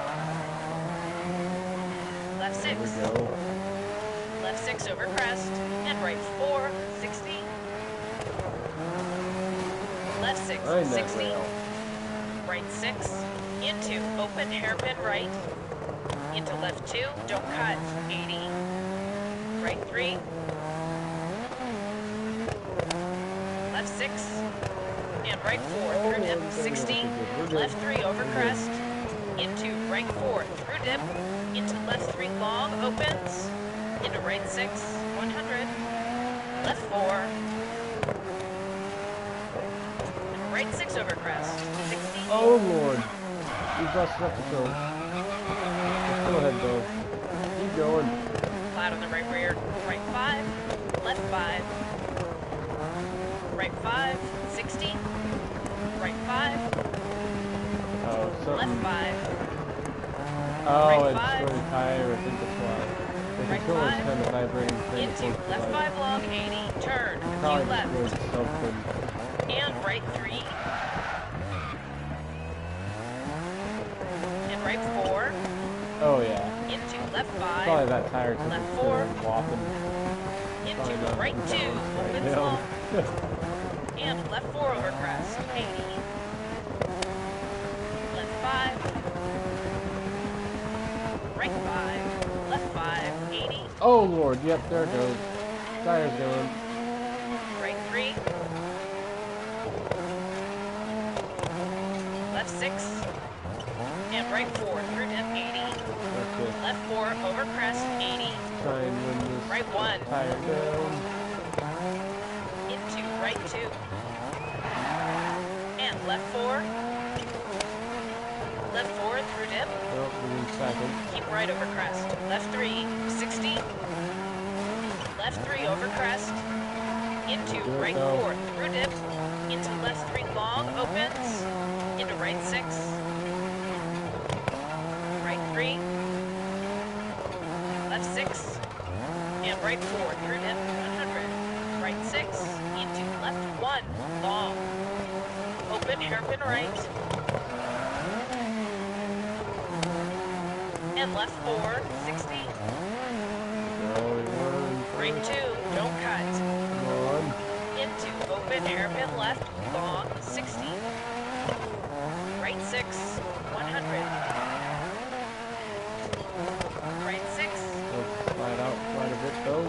Left 6. There we go. Left 6 over crest. And right 4, 60. Left 6, 60. Right 6. Into open hairpin right. Into left 2, don't cut, 80, right 3, left 6, and right 4 through dip, 60, left 3 over crest, into right 4 through dip, into left 3 long, opens, into right 6, 100, left 4, and right 6 over crest, 60. Oh Lord, we busted up the throat. Let's go ahead though. Keep going. Flat on the right rear, right 5, left 5, right 5, 60, right 5, Oh, something. left 5, Oh, right it's 5, going to tire. I think that's why. The right controller's 5, kind of vibrating. into left 5 long, 80, turn, a Probably few left, just something. and right 3, and right 4, Oh yeah. into left Probably 5, that tire took left it 4, whopping. into right 2, opens down. long, and left 4 over crest, 80, left 5, right 5, left 5, 80, Oh Lord, yep, there it goes. Tire's going. right 3, left 6, and right 4 through dip, 80, That's it. left 4 over crest, 80, Try and win this right 1, tire down. into right 2, and left 4, left 4 through dip, Nope, we're in second. keep right over crest, left 3, 60, left 3 over crest, into Good right go. 4 through dip, into left 3 long, opens, into right 6, right 3, left 6, and right 4 through dip, 100, right 6, into left 1, long, open, hairpin right, and left 4, 60, Going one. right 2, don't cut, Come on. into open, hairpin left, long, 60, right 6, 100, right 6, Let's slide out quite a bit though.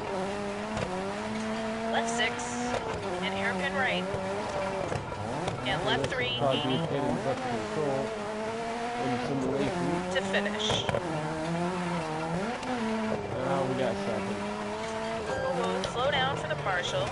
left 6, and hairpin right, and left 3, 80, Quadruplicating depth control in simulation. to finish. Now we got second. We'll slow down for the partial.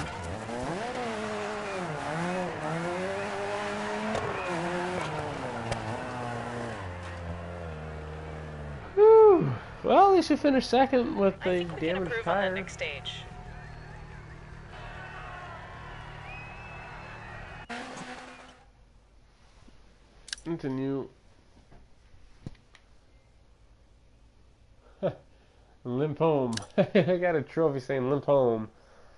Whew. Well, at least we finished second with I the think we can damaged improve on that tire. next stage. Continue. Limp home. I got a trophy saying limp home.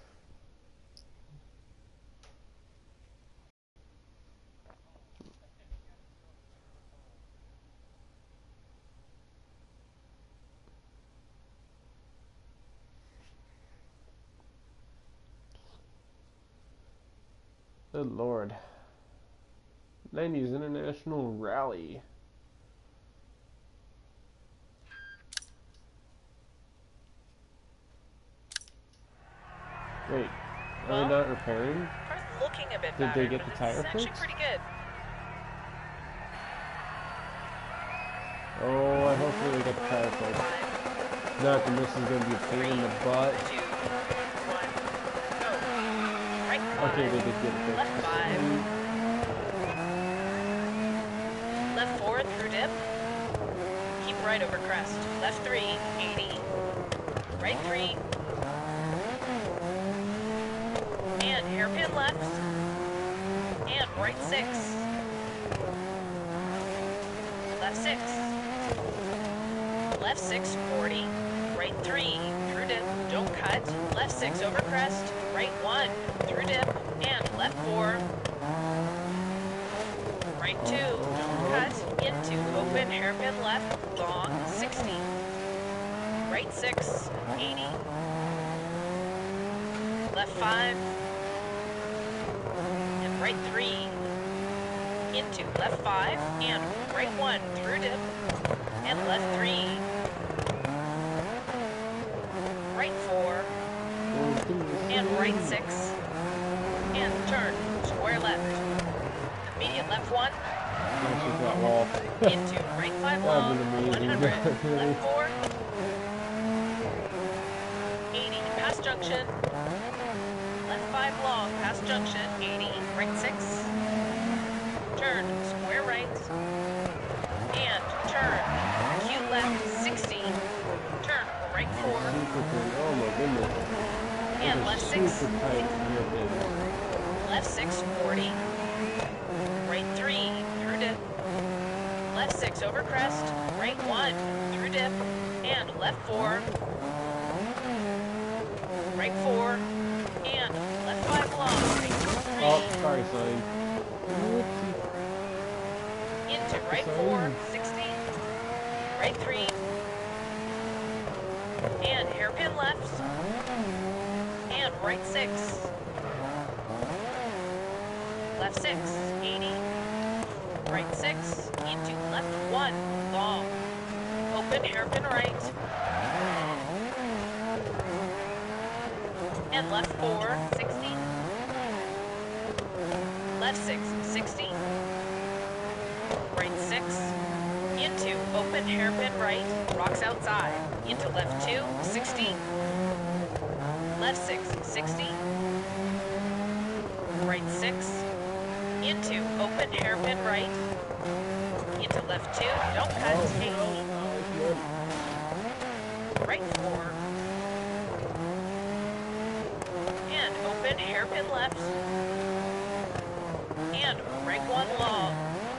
Good Lord. 90s International Rally. Wait, are Well, they not repairing? Car's looking a bit Did battered, they get but the tire it's actually fixed? pretty good. Oh, I hope they got the tire fixed. 5, Not that this is going to be a pain in the butt. 2, 1, go. Right 5, Okay, they did get it left fixed. 5, left 4 through dip, keep right over crest, left 3, 80, right 3, and hairpin left, and right 6, left 6, left 6, 40, right 3, through dip, don't cut, left 6 over crest, right 1, through dip, and left 4, right 2, don't cut, into open, hairpin left, long, 60, right 6, 80, left 5, and right 3, into left 5, and right 1, through dip, and left 3, right 4, and right 6, and turn, square left, immediate left 1, Smashes that wall. Into right 5 long, That would have been 100, amazing. left 4, 80, past junction, left 5 long, past junction, 80, right 6, turn, square right, and turn, acute left, 60, turn, right 4, Super tight. Oh my goodness. and That's a left 6, super tight hairpin. left 6, 40, right 3, through dip, left 6 over crest, right 1, through dip, and left 4, right 4, and left 5 long, right 3, Oh, sorry, son. into right 4, 60, right 3, and hairpin left, and right 6, left 6, 80, right 6, into left 1, long, open hairpin right, and left 4, 60, left 6, 60, right 6, into open hairpin right, rocks outside, into left 2, 60, left 6, 60, right 6, into open hairpin right, into left 2, don't cut, 80, right 4, and open hairpin left, and right 1 long,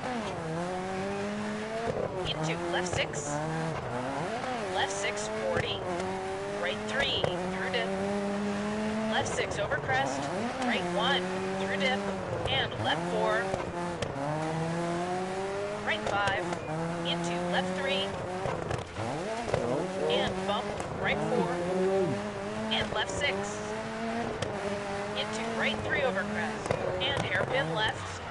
into left 6, left 6, 40, right 3, through dip, left 6 over crest, right 1, through dip, and left 4, right 5, into left 3, and bump, right 4, and left 6, into right 3 over crest, and hairpin left,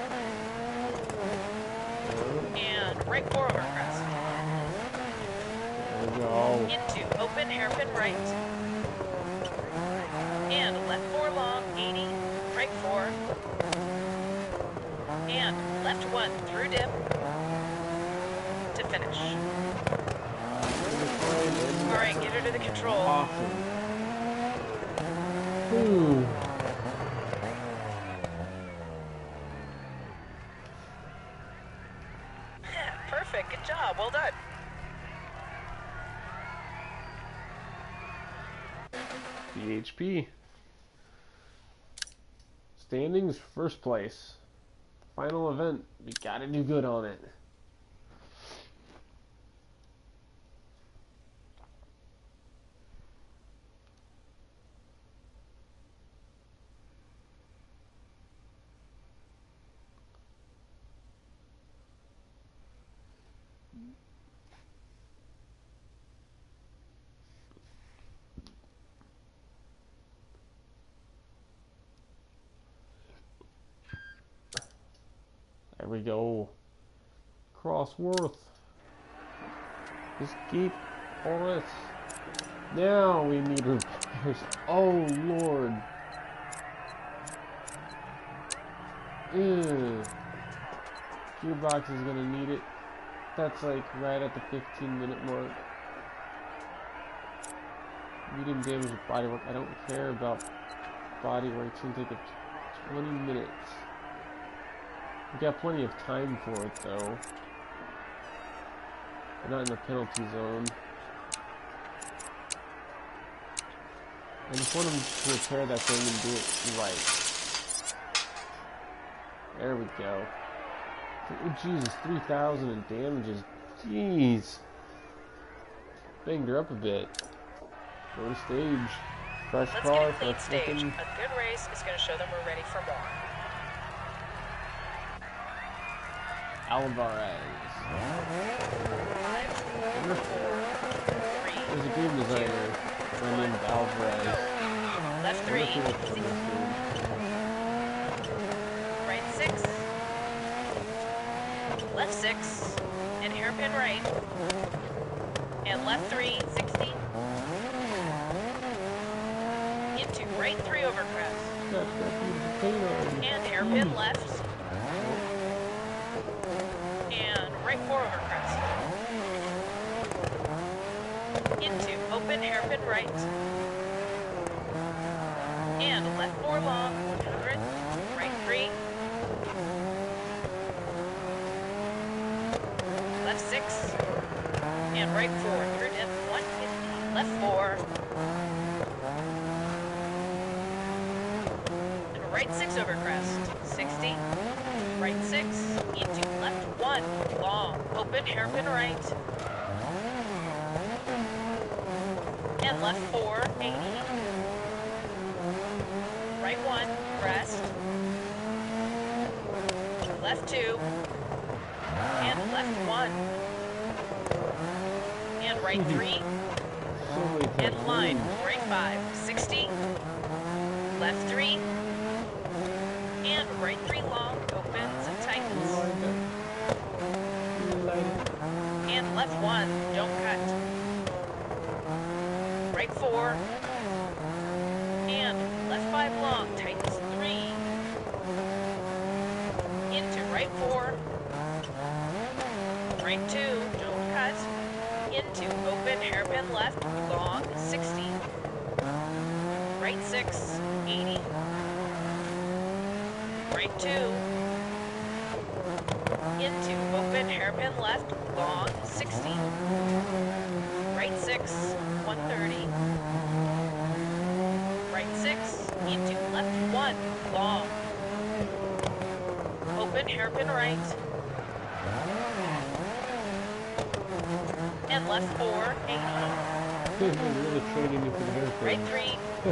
and right 4 over crest, There we go. into open hairpin right, and left 4 long, 80, right 4, and left 1 through dip to finish. Alright, get her to the control. Awesome. Ooh. Perfect, good job, well done. BHP. Standings, first place. Final event. We gotta do good on it. There we go. Crossworth. Just keep on it. Now we need repairs. Oh Lord. Gearbox is gonna need it. That's like right at the 15-minute mark. Medium damage with bodywork. I don't care about bodywork. It's gonna take up 20 minutes. We got plenty of time for it though. We're not in the penalty zone. I just want them to repair that thing and do it right. There we go. Oh Jesus, 3,000 in damages. Jeez. Banged her up a bit. Go to stage. Fresh Let's car, get a clean fresh stage. looking. A good race is going to show them we're ready for more. Alvarez. 5, 4, 3, There's a game designer named Alvarez. left 3, I wonder if he works on easy, this game. right 6, left 6, and hairpin right, and left 3, 60, into right 3 over crest, Got that beautiful paint on. and hairpin left, into open hairpin right. And left 4 long, 100, right 3. Left 6. And right 4, through dip, 150, left 4. And right 6 over crest, 60. Right 6, into left 1, long, open hairpin right. And left 4, 80. Right 1, crest. Left 2. And left 1. And right 3. And line, right 5, 60. Left 3. And right 3 long, opens and tightens. And left 1, don't cut. Right 4. And left 5 long, tightens 3. Into right 4. Right 2, don't cut. Into open hairpin left, long, 60. Right 6, 80. Right 2. Into open hairpin left, long, 60. Right 6, 130. Right 6, into left 1, long. Open hairpin right. And left 4, 80. Really training you for the hairpin. Right 3.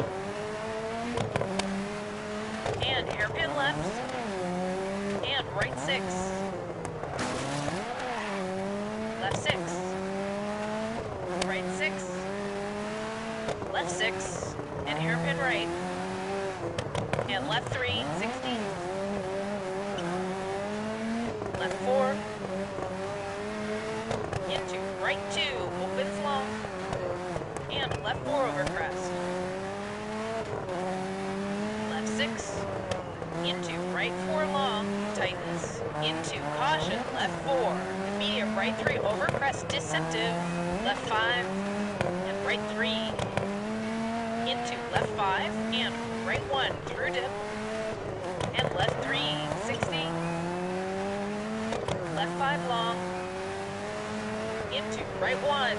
And hairpin left. And right 6. Left 6. Right 6. Left 6. And hairpin right. And left 3, 60. Left 4. Into right 2, opens long. And left 4 over crest. Left 6. Into right 4 long, tightens. Into caution, left 4. Medium right 3 over crest, deceptive. Left 5. And right 3. Into left 5. And right 1 through dip. And left 3, 60. Left 5 long. Into right 1.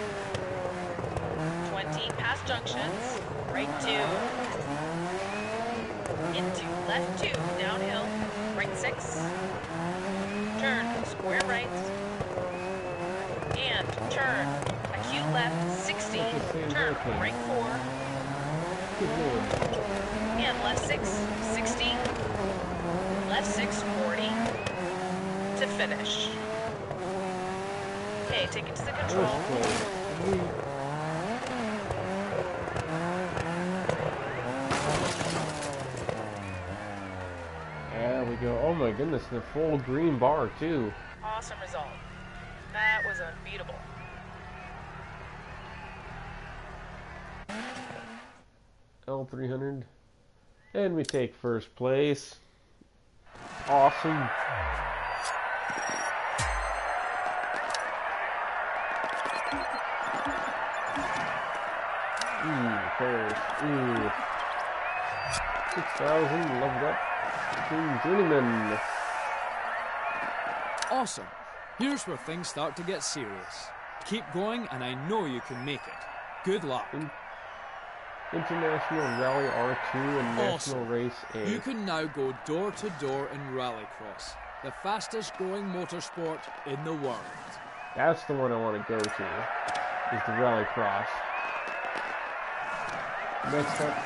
20 past junctions. Right 2. Into left 2, downhill. Right 6. Turn, square right. And turn, acute left, 60. Turn, right 4. And left 6, 60. Left 6, 40. To finish. Okay, take it to the control. There we go. Oh my goodness, the full green bar too. Awesome result. That was unbeatable. L300. And we take first place. Awesome. First. 6,000 leveled up. Journeyman. Awesome. Here's where things start to get serious. Keep going and I know you can make it. Good luck. International Rally R2 and National Awesome. Race A. You can now go door to door in Rallycross, the fastest growing motorsport in the world. That's the one I want to go to, is the Rallycross. Next up,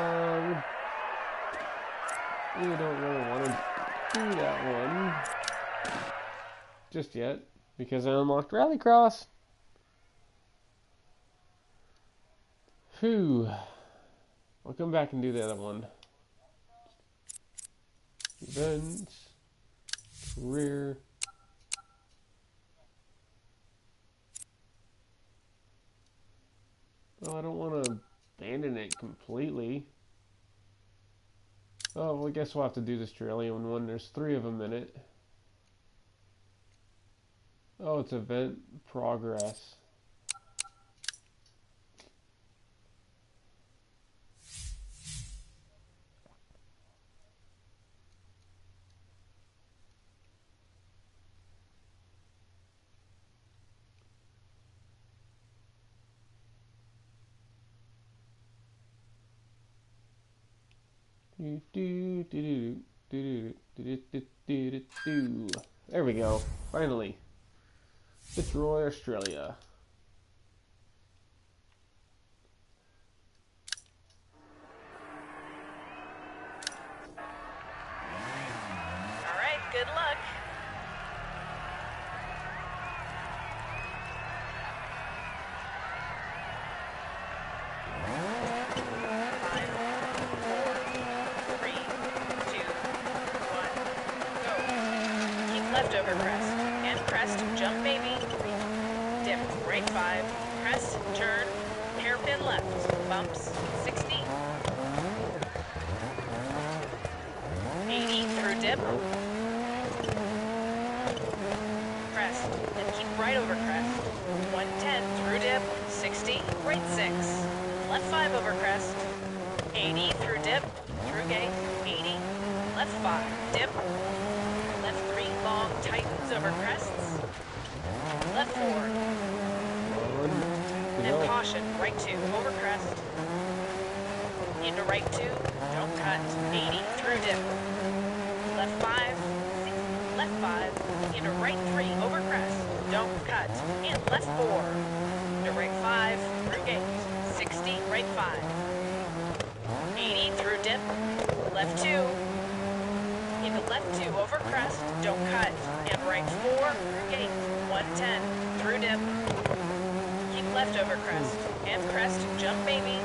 we don't really want to do that one just yet, because I unlocked Rallycross. Phew. I'll come back and do the other one. Events, career. Well, I don't want to abandon it completely. Oh, well, I guess we'll have to do this Australian one. There's 3 of them in it. Oh, it's event progress. There we go. Finally. Fitzroy, Australia. All right, good luck. Five, four, three, two, one, go. Keep left over crest. And crest, jump baby. Dip, right 5. Crest, turn, hairpin left. Bumps, 60. 80 through dip. Crest, and keep right over crest. 110 through dip, 60, right 6. Left 5 over crest. 80 through dip, through gate, 80. Left 5, dip. Left 3, long, tightens over crests. Left 4, and caution, right 2, over crest. Into right 2, don't cut, 80 through dip. Left 5, left 5, into right 3, over crest, don't cut, and left 4, into right 5, through gate, 60, right 5, 80 through dip, left 2, into left 2, over crest, don't cut, and right 4, through gate, 110, through dip, keep left over crest, and crest, jump baby,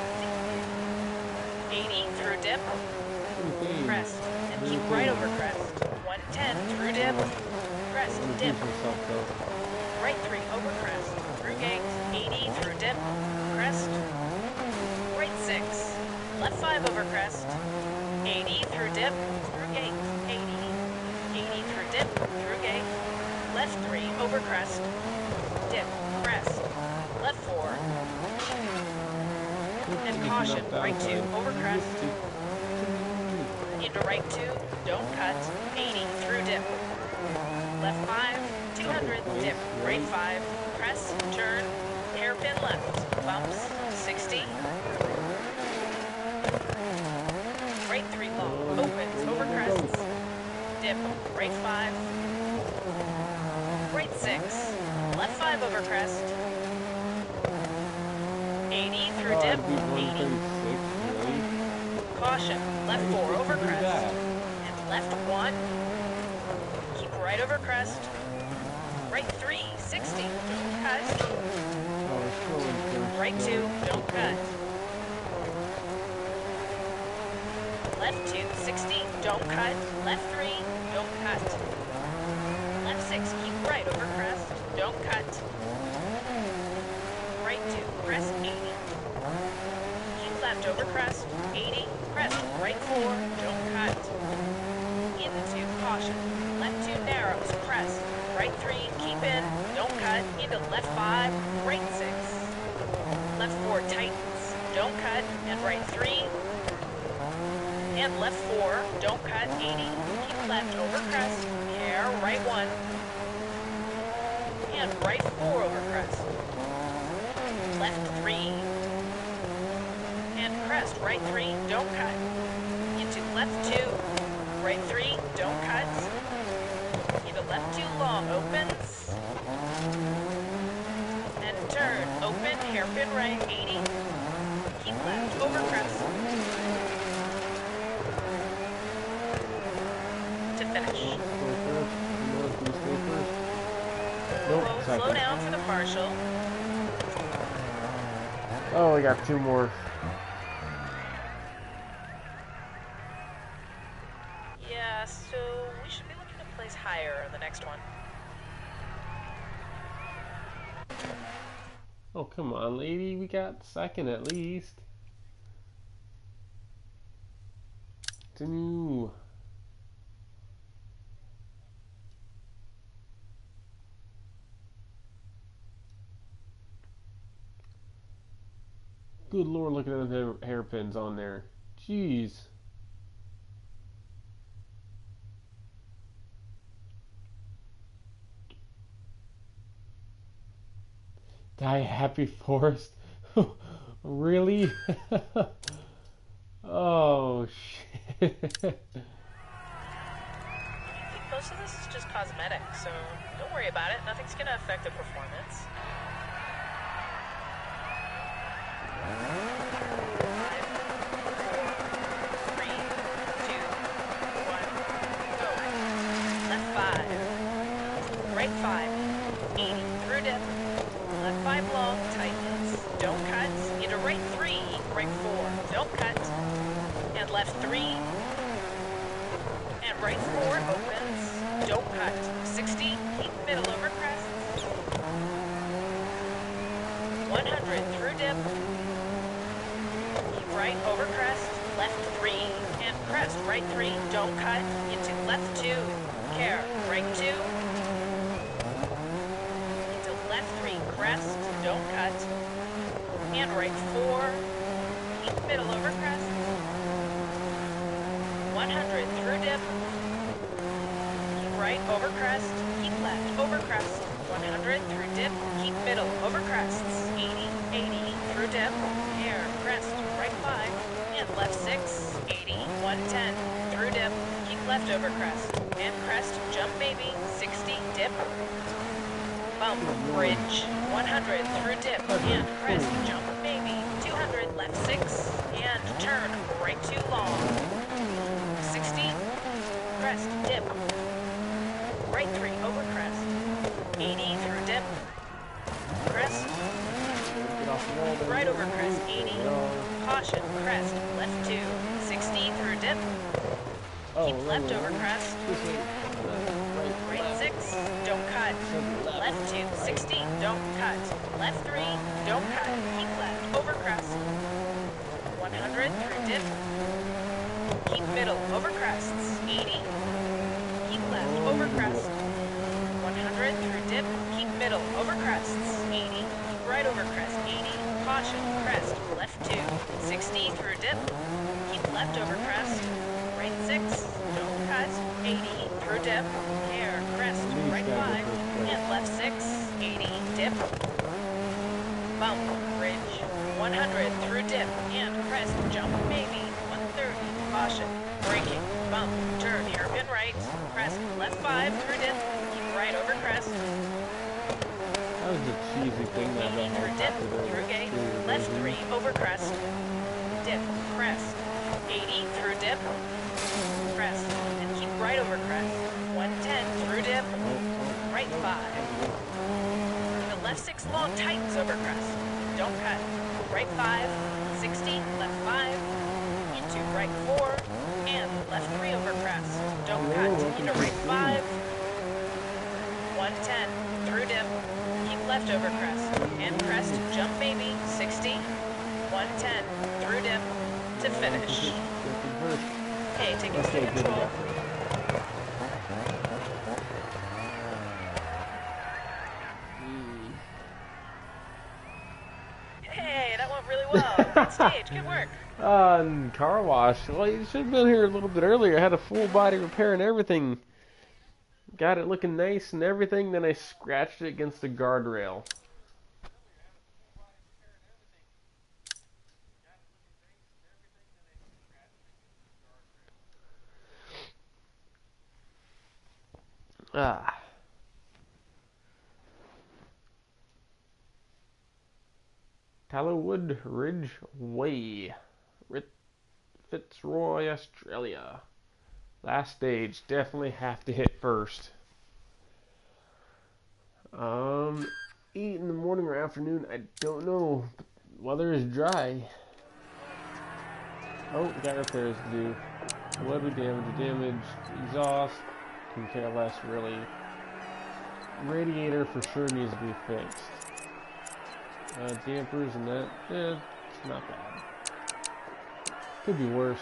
80 through dip, crest, and keep right over crest, 110 through dip, crest, dip, right 3 over crest, through gate, 80 through dip, crest, right 6, left 5 over crest, 80 through dip, through gate, 80, 80 through dip, through gate, left 3 over crest, dip, crest, left 4, and caution, right 2 over crest, into right 2, don't cut, 80 through dip, left 5, 200, dip, right 5, crest, turn, hairpin left, bumps, 60, right 3 long, opens, over crests, dip, right 5, right 6, left 5 over crest, 80 through dip, 80, caution, left 4 over crest, and left 1, keep right over crest, right 3, 60, don't cut, right 2, don't cut, left 2, 60, don't cut, left 3, don't cut, left 6, keep right over crest, don't cut, right 2, crest 80, keep left over crest, 80, crest, right 4, don't cut, into caution, left 2 narrows, crest, right 3, keep in, don't cut, into left 5, right 6, left 4 tightens, don't cut, and right 3, and left 4, don't cut, 80, keep left over crest, hair, right 1, and right 4 over crest, left 3, and crest, right 3, don't cut, into left 2, right 3, don't cut, into left 2 long, opens, and turn, open, hairpin right, 80, keep left, over crest, to finish. Slow down for the partial. Oh, we got 2 more. Yeah, so we should be looking to place higher in the next one. Oh, come on, lady. We got 2nd at least. Two. Good Lord, look at the hairpins on there. Jeez. Die Happy Forest? Really? Oh, shit. I think most of this is just cosmetic, so don't worry about it. Nothing's gonna affect the performance. 3, 2, 1, go. Left 5. Right 5. 80 through dip. Left 5 long, tightens. Don't cut. Into right 3. Right 4. Don't cut. And left 3. And right 4 opens. Don't cut. 60. Keep middle over crest. 100 through dip. Keep right over crest. Left 3. And crest. Right 3. Don't cut. Into left 2. Care. Right 2. Into left 3. Crest. Don't cut. And right 4. Keep middle over crest. 100 through dip. Keep right over crest. Keep left over crest. 100 through dip. Keep middle over crests. 80, 80 through dip. Air, crest, right 5. And left 6. 80, 110 through dip. Keep left over crest. And crest, jump baby. 60, dip. Bump, bridge. 100 through dip. And crest, jump baby. 200, left 6. And turn, right 2 long. 60, crest, dip. Right 3 over crest. 80 through dip. Crest. Right over crest. 80. Caution, crest. Left 2. 60 through dip. Keep left over crest. Right 6. Don't cut. Left 2. 60. Don't cut. Left 3. Don't cut. Keep left over crest. 100 through dip. Keep middle over crests. 80. Keep left over crest. 100 through dip. Keep middle over crests. 80. Keep right over crest. 80. Caution. Crest. Left 2. 60 through dip. Keep left over crest. Right 6. Don't cut. 80 through dip. Air. Crest. Right 5. And left 6. 80. Dip. Bump. Bridge. 100 through dip. And crest. Jump maybe. 130. Caution. Braking. Bump. Turn. Hairpin right. Crest. Left 5 through dip. Keep right over crest. That was a cheesy thing that 80 through dip. Through gate. Left 3 over crest. Dip. Crest. 80 through dip. Crest. And keep right over crest. 110 through dip. Right 5. The left 6 long tightens over crest. Don't cut. Right 5. 60. Left 5. Into right 4. And left 3 over crest. Don't cut. Into right 5. 110 through dip. Keep left over crest. And crest. Jump baby. 60. 110 through dip. To finish. Okay, taking stick control. Hey, that went really well. Good stage. Good work. Car wash. Well, you should have been here a little bit earlier. I had a full body repair and everything. Got it looking nice and everything. Then I scratched it against the guardrail. Tallowood Ridge Way, Fitzroy, Australia. Last stage, definitely have to hit first. 8 in the morning or afternoon, I don't know. Weather is dry. Oh, got repairs to do. What we damaged? Exhaust, can care less really. Radiator for sure needs to be fixed. Dampers and that, it's not bad. Could be worse.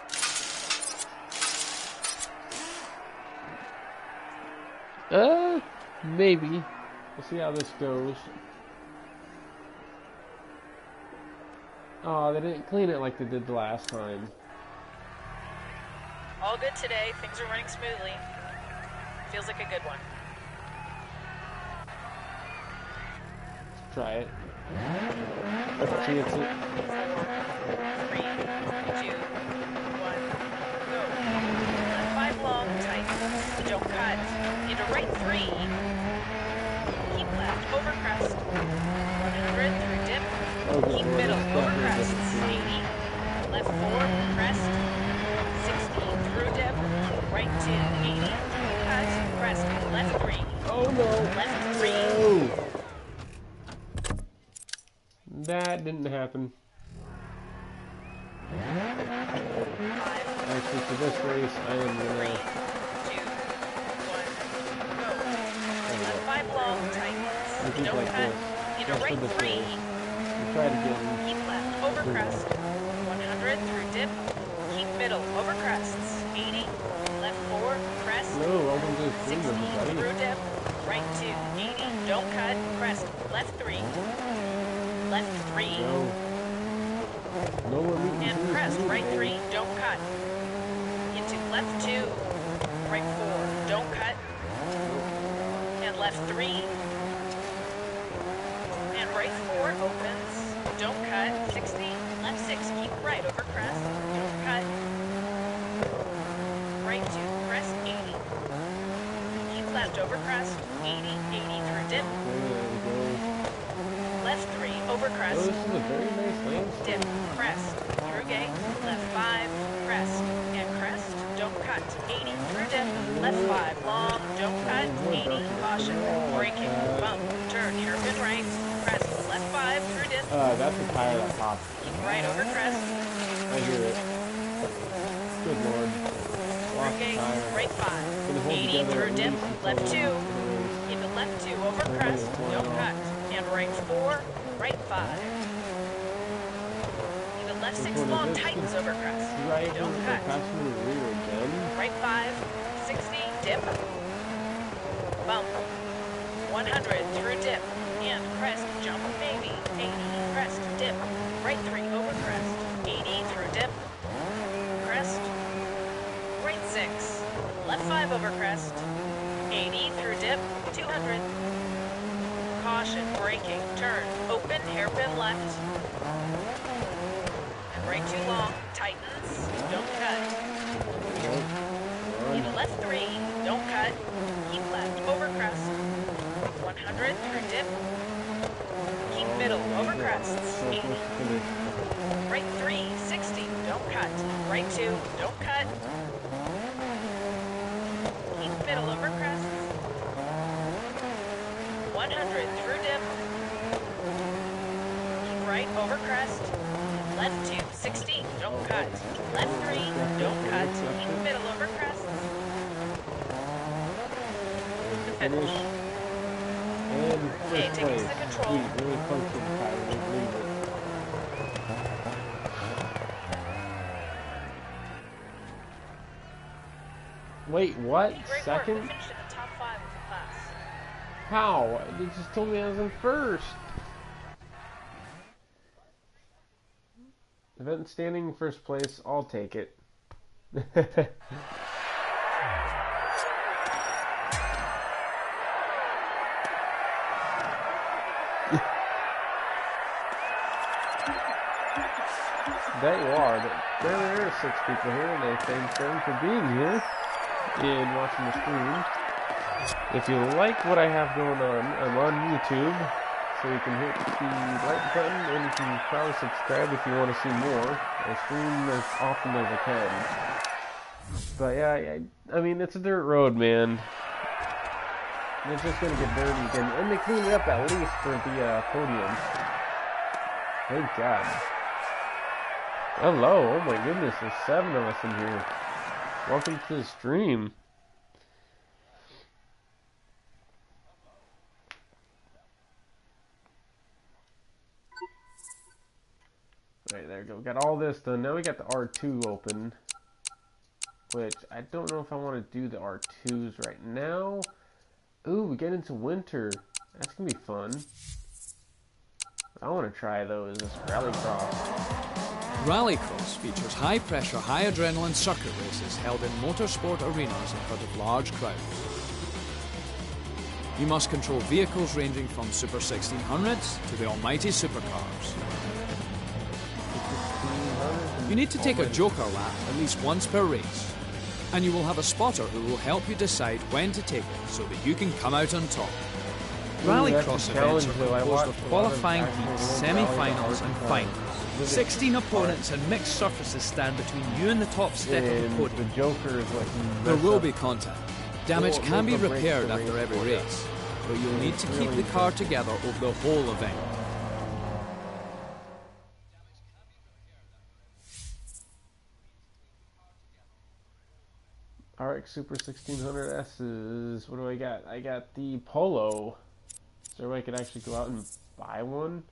Maybe. We'll see how this goes. Oh, they didn't clean it like they did the last time. All good today. Things are running smoothly. Feels like a good one. Let's try it. Let's chance it. 4, 3, 2, don't cut. Into right 3. Keep left, over crest. 100 through dip. Keep middle, over crest. 80. Left 4, crest. 60 through dip. Right 2, 80. Don't cut. Crest, left 3. Oh no! Left 3. No! That didn't happen. 5. Actually, for this race, I am 3, 2, 1, gonna. go. Left 5 long, tightens. I think Don't like cut. this. Into Just for right this 3. race. We'll try it again. Keep left, over crest. 100 through dip. Keep middle, over crests. 80. Left 4, crest. No, welcome to the 60 stream, everybody. through dip. Right 2, 80. Don't cut. Crest. Left 3. Left 3. No. No more meeting. And crest. Right 3. Don't cut. Into left 2. Right 4. Don't cut. And left 3. And right 4 opens. Don't cut. 60. Left 6. Keep right over crest. Don't cut. Right 2. Crest 80. Keep left over crest. 80. 80 through dip. There we go. Left 3 over Oh, crest. this is a very nice landscape. Dip. Crest. Through gate. Left 5. Crest. And crest. Don't cut. 80 through dip. Left 5. Long. Don't cut. 80. Caution. Braking. Bump. Turn. Hairpin right. Crest. Left 5 through dip. That's a tire that pops. Keep right over crest. I hear it. Good lord. Through Lost gate. tire. Right 5. Gonna hold 80 together through at dip. least Left until 2. Into left 2 over crest. Don't cut. And right 4. Right 5. Into left 6 long. Tightens over crest. Right Don't over cut. passing the rear again. Right 5, 60, dip, bump, 100 through dip, and crest, jump maybe, 80, crest, dip, right 3 over crest, 80 through dip, crest, right 6, left 5 over crest, 80 through dip, 200, caution, braking, turn, open, hairpin left, and right 2 long, tightens, don't cut. Into left 3, don't cut, keep left, over crest, 100 through dip, keep middle, over crests, 80, right 3, 60, don't cut, right 2, don't cut, keep middle, over crests, 100 through dip, keep right, over crest, left 2, 60, don't cut, left 3, don't cut, keep middle, over crests, Finish. And Okay, first taking place. the control. Sweet, really close to the tire. They leave it. Wait, what? Great work. Second? We finished in the top 5 of the class. How? They just told me I was in first. Event standing in first place, I'll take it. That you are. There are 6 people here, and I thank them for being here and watching the stream. If you like what I have going on, I'm on YouTube, so you can hit the like button, and you can probably subscribe if you want to see more. I stream as often as I can. But yeah, I mean, it's a dirt road, man. It's just gonna get dirty again, and they cleaned it up at least for the podium. Thank God. Hello, oh my goodness, there's 7 of us in here. Welcome to the stream. Right, there we go. We got all this done. Now we got the R2 open. Which, I don't know if I want to do the R2s right now. Ooh, we get into winter. That's going to be fun. I want to try those, this Rallycross. Rallycross features high-pressure, high-adrenaline circuit races held in motorsport arenas in front of large crowds. You must control vehicles ranging from Super 1600s to the almighty supercars. You need to take a joker lap at least once per race. And you will have a spotter who will help you decide when to take it so that you can come out on top. Rallycross events are composed of qualifying heats, semi-finals and finals. 16 opponents and mixed surfaces stand between you and the top step of the podium. The Joker is like There will be contact. Damage can be repaired after every race, but you'll need to keep the car together over the whole event. RX Super 1600 S's. What do I got? I got the Polo. So I could actually go out and buy one.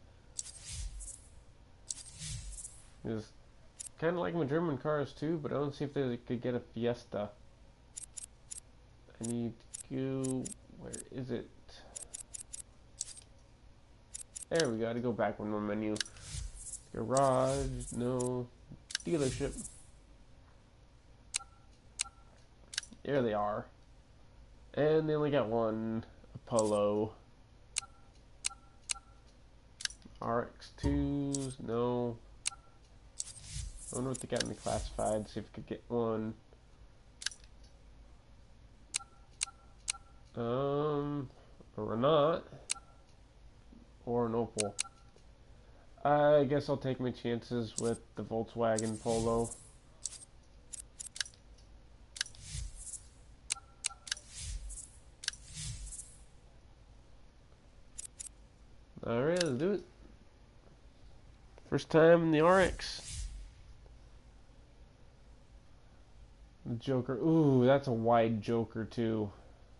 It's kind of like my German cars too, but I don't see if they could get a Fiesta. I need to go. Where is it? There we go. To go back one more menu. Garage. No. Dealership. There they are. And they only got one Apollo. RX2s, no. I wonder what they got in the classified, see if we could get one. A Renault. Or an Opel. I guess I'll take my chances with the Volkswagen Polo. Alright, let's do it. First time in the RX. The Joker. Ooh, that's a wide Joker too.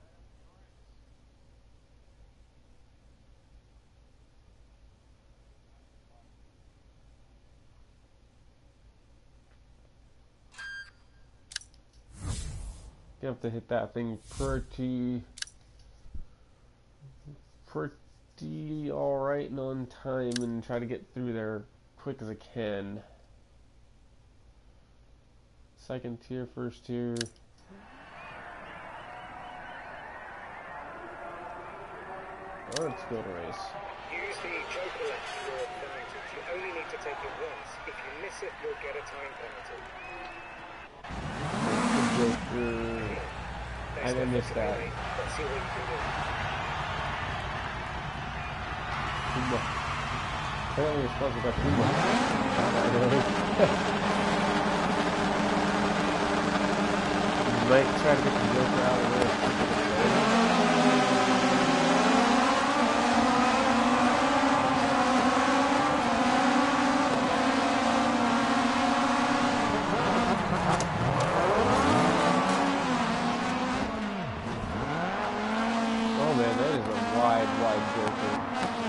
You have to hit that thing pretty alright and on time and try to get through there quick as I can. Second tier, first tier. Oh, let's go to race. Use the Joker laps to your advantage. You only need to take it once. If you miss it, you'll get a time penalty. Joker. I didn't miss that. Let's see what you can do. Apparently you're supposed to go too much. You might try to get the Joker out of there. Oh man, that is a wide Joker.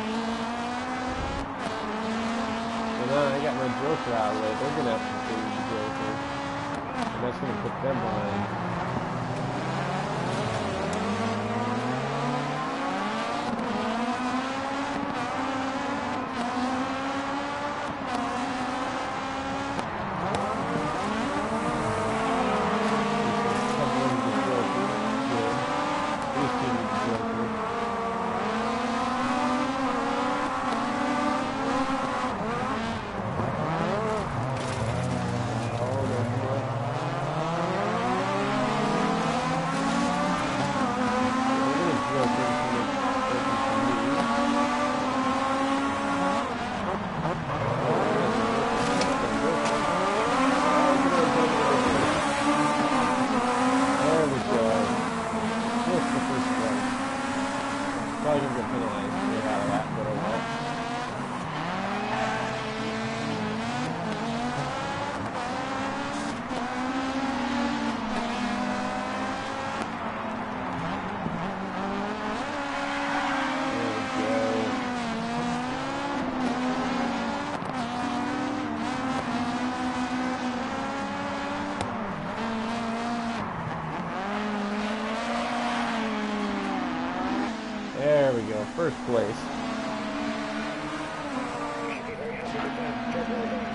I got my Joker out of the way. They're gonna have to do the Joker, and that's gonna put them behind. There we go, first place. You should be very happy with that. Job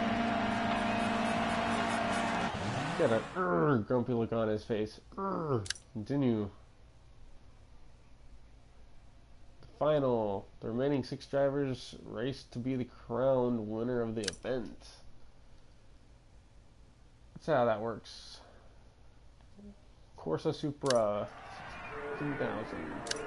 well done. Got a grumpy look on his face. Continue. The final. The remaining 6 drivers race to be the crowned winner of the event. That's how that works. Corsa Supra 2000.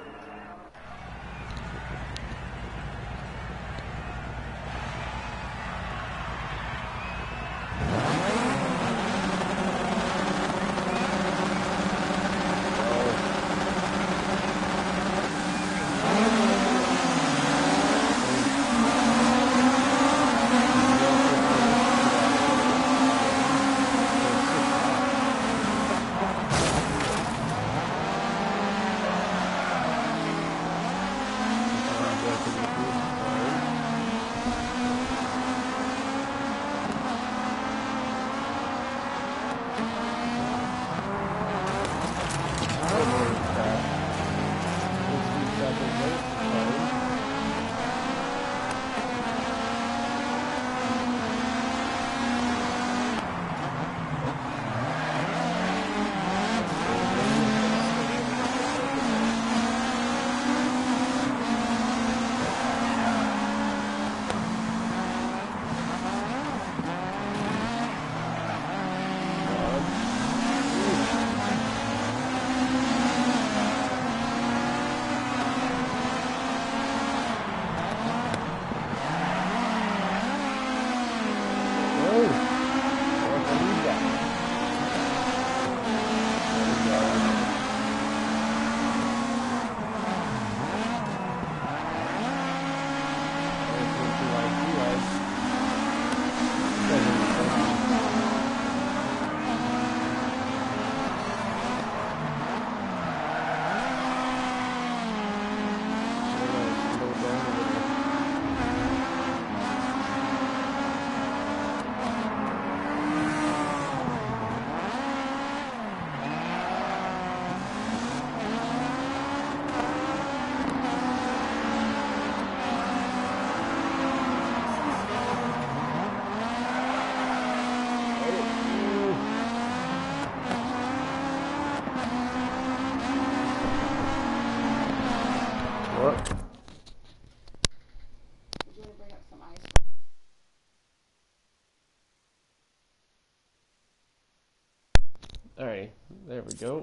Alright, there we go.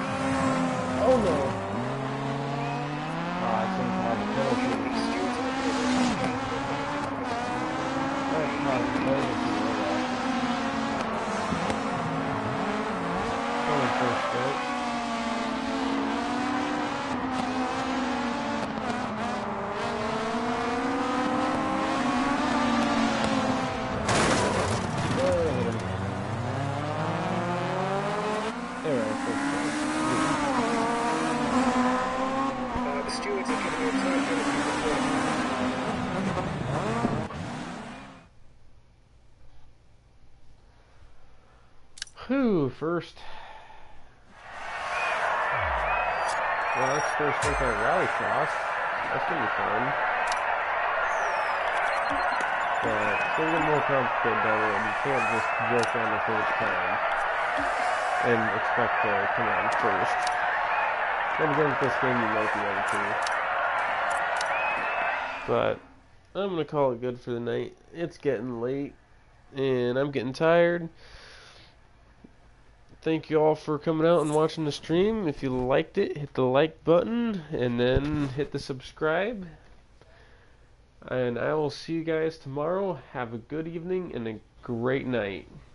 Oh no! I think I have a penalty. That's not a penalty. Only first start. Whew, first. Well, let's first look at Rallycross. That's gonna be fun. But it's gonna get more complicated though, and you can't just joke on the first time and expect to come on first. Then again, with this game you might be able to. But I'm gonna call it good for the night. It's getting late, and I'm getting tired. Thank you all for coming out and watching the stream. If you liked it, hit the like button and then hit the subscribe. And I will see you guys tomorrow. Have a good evening and a great night.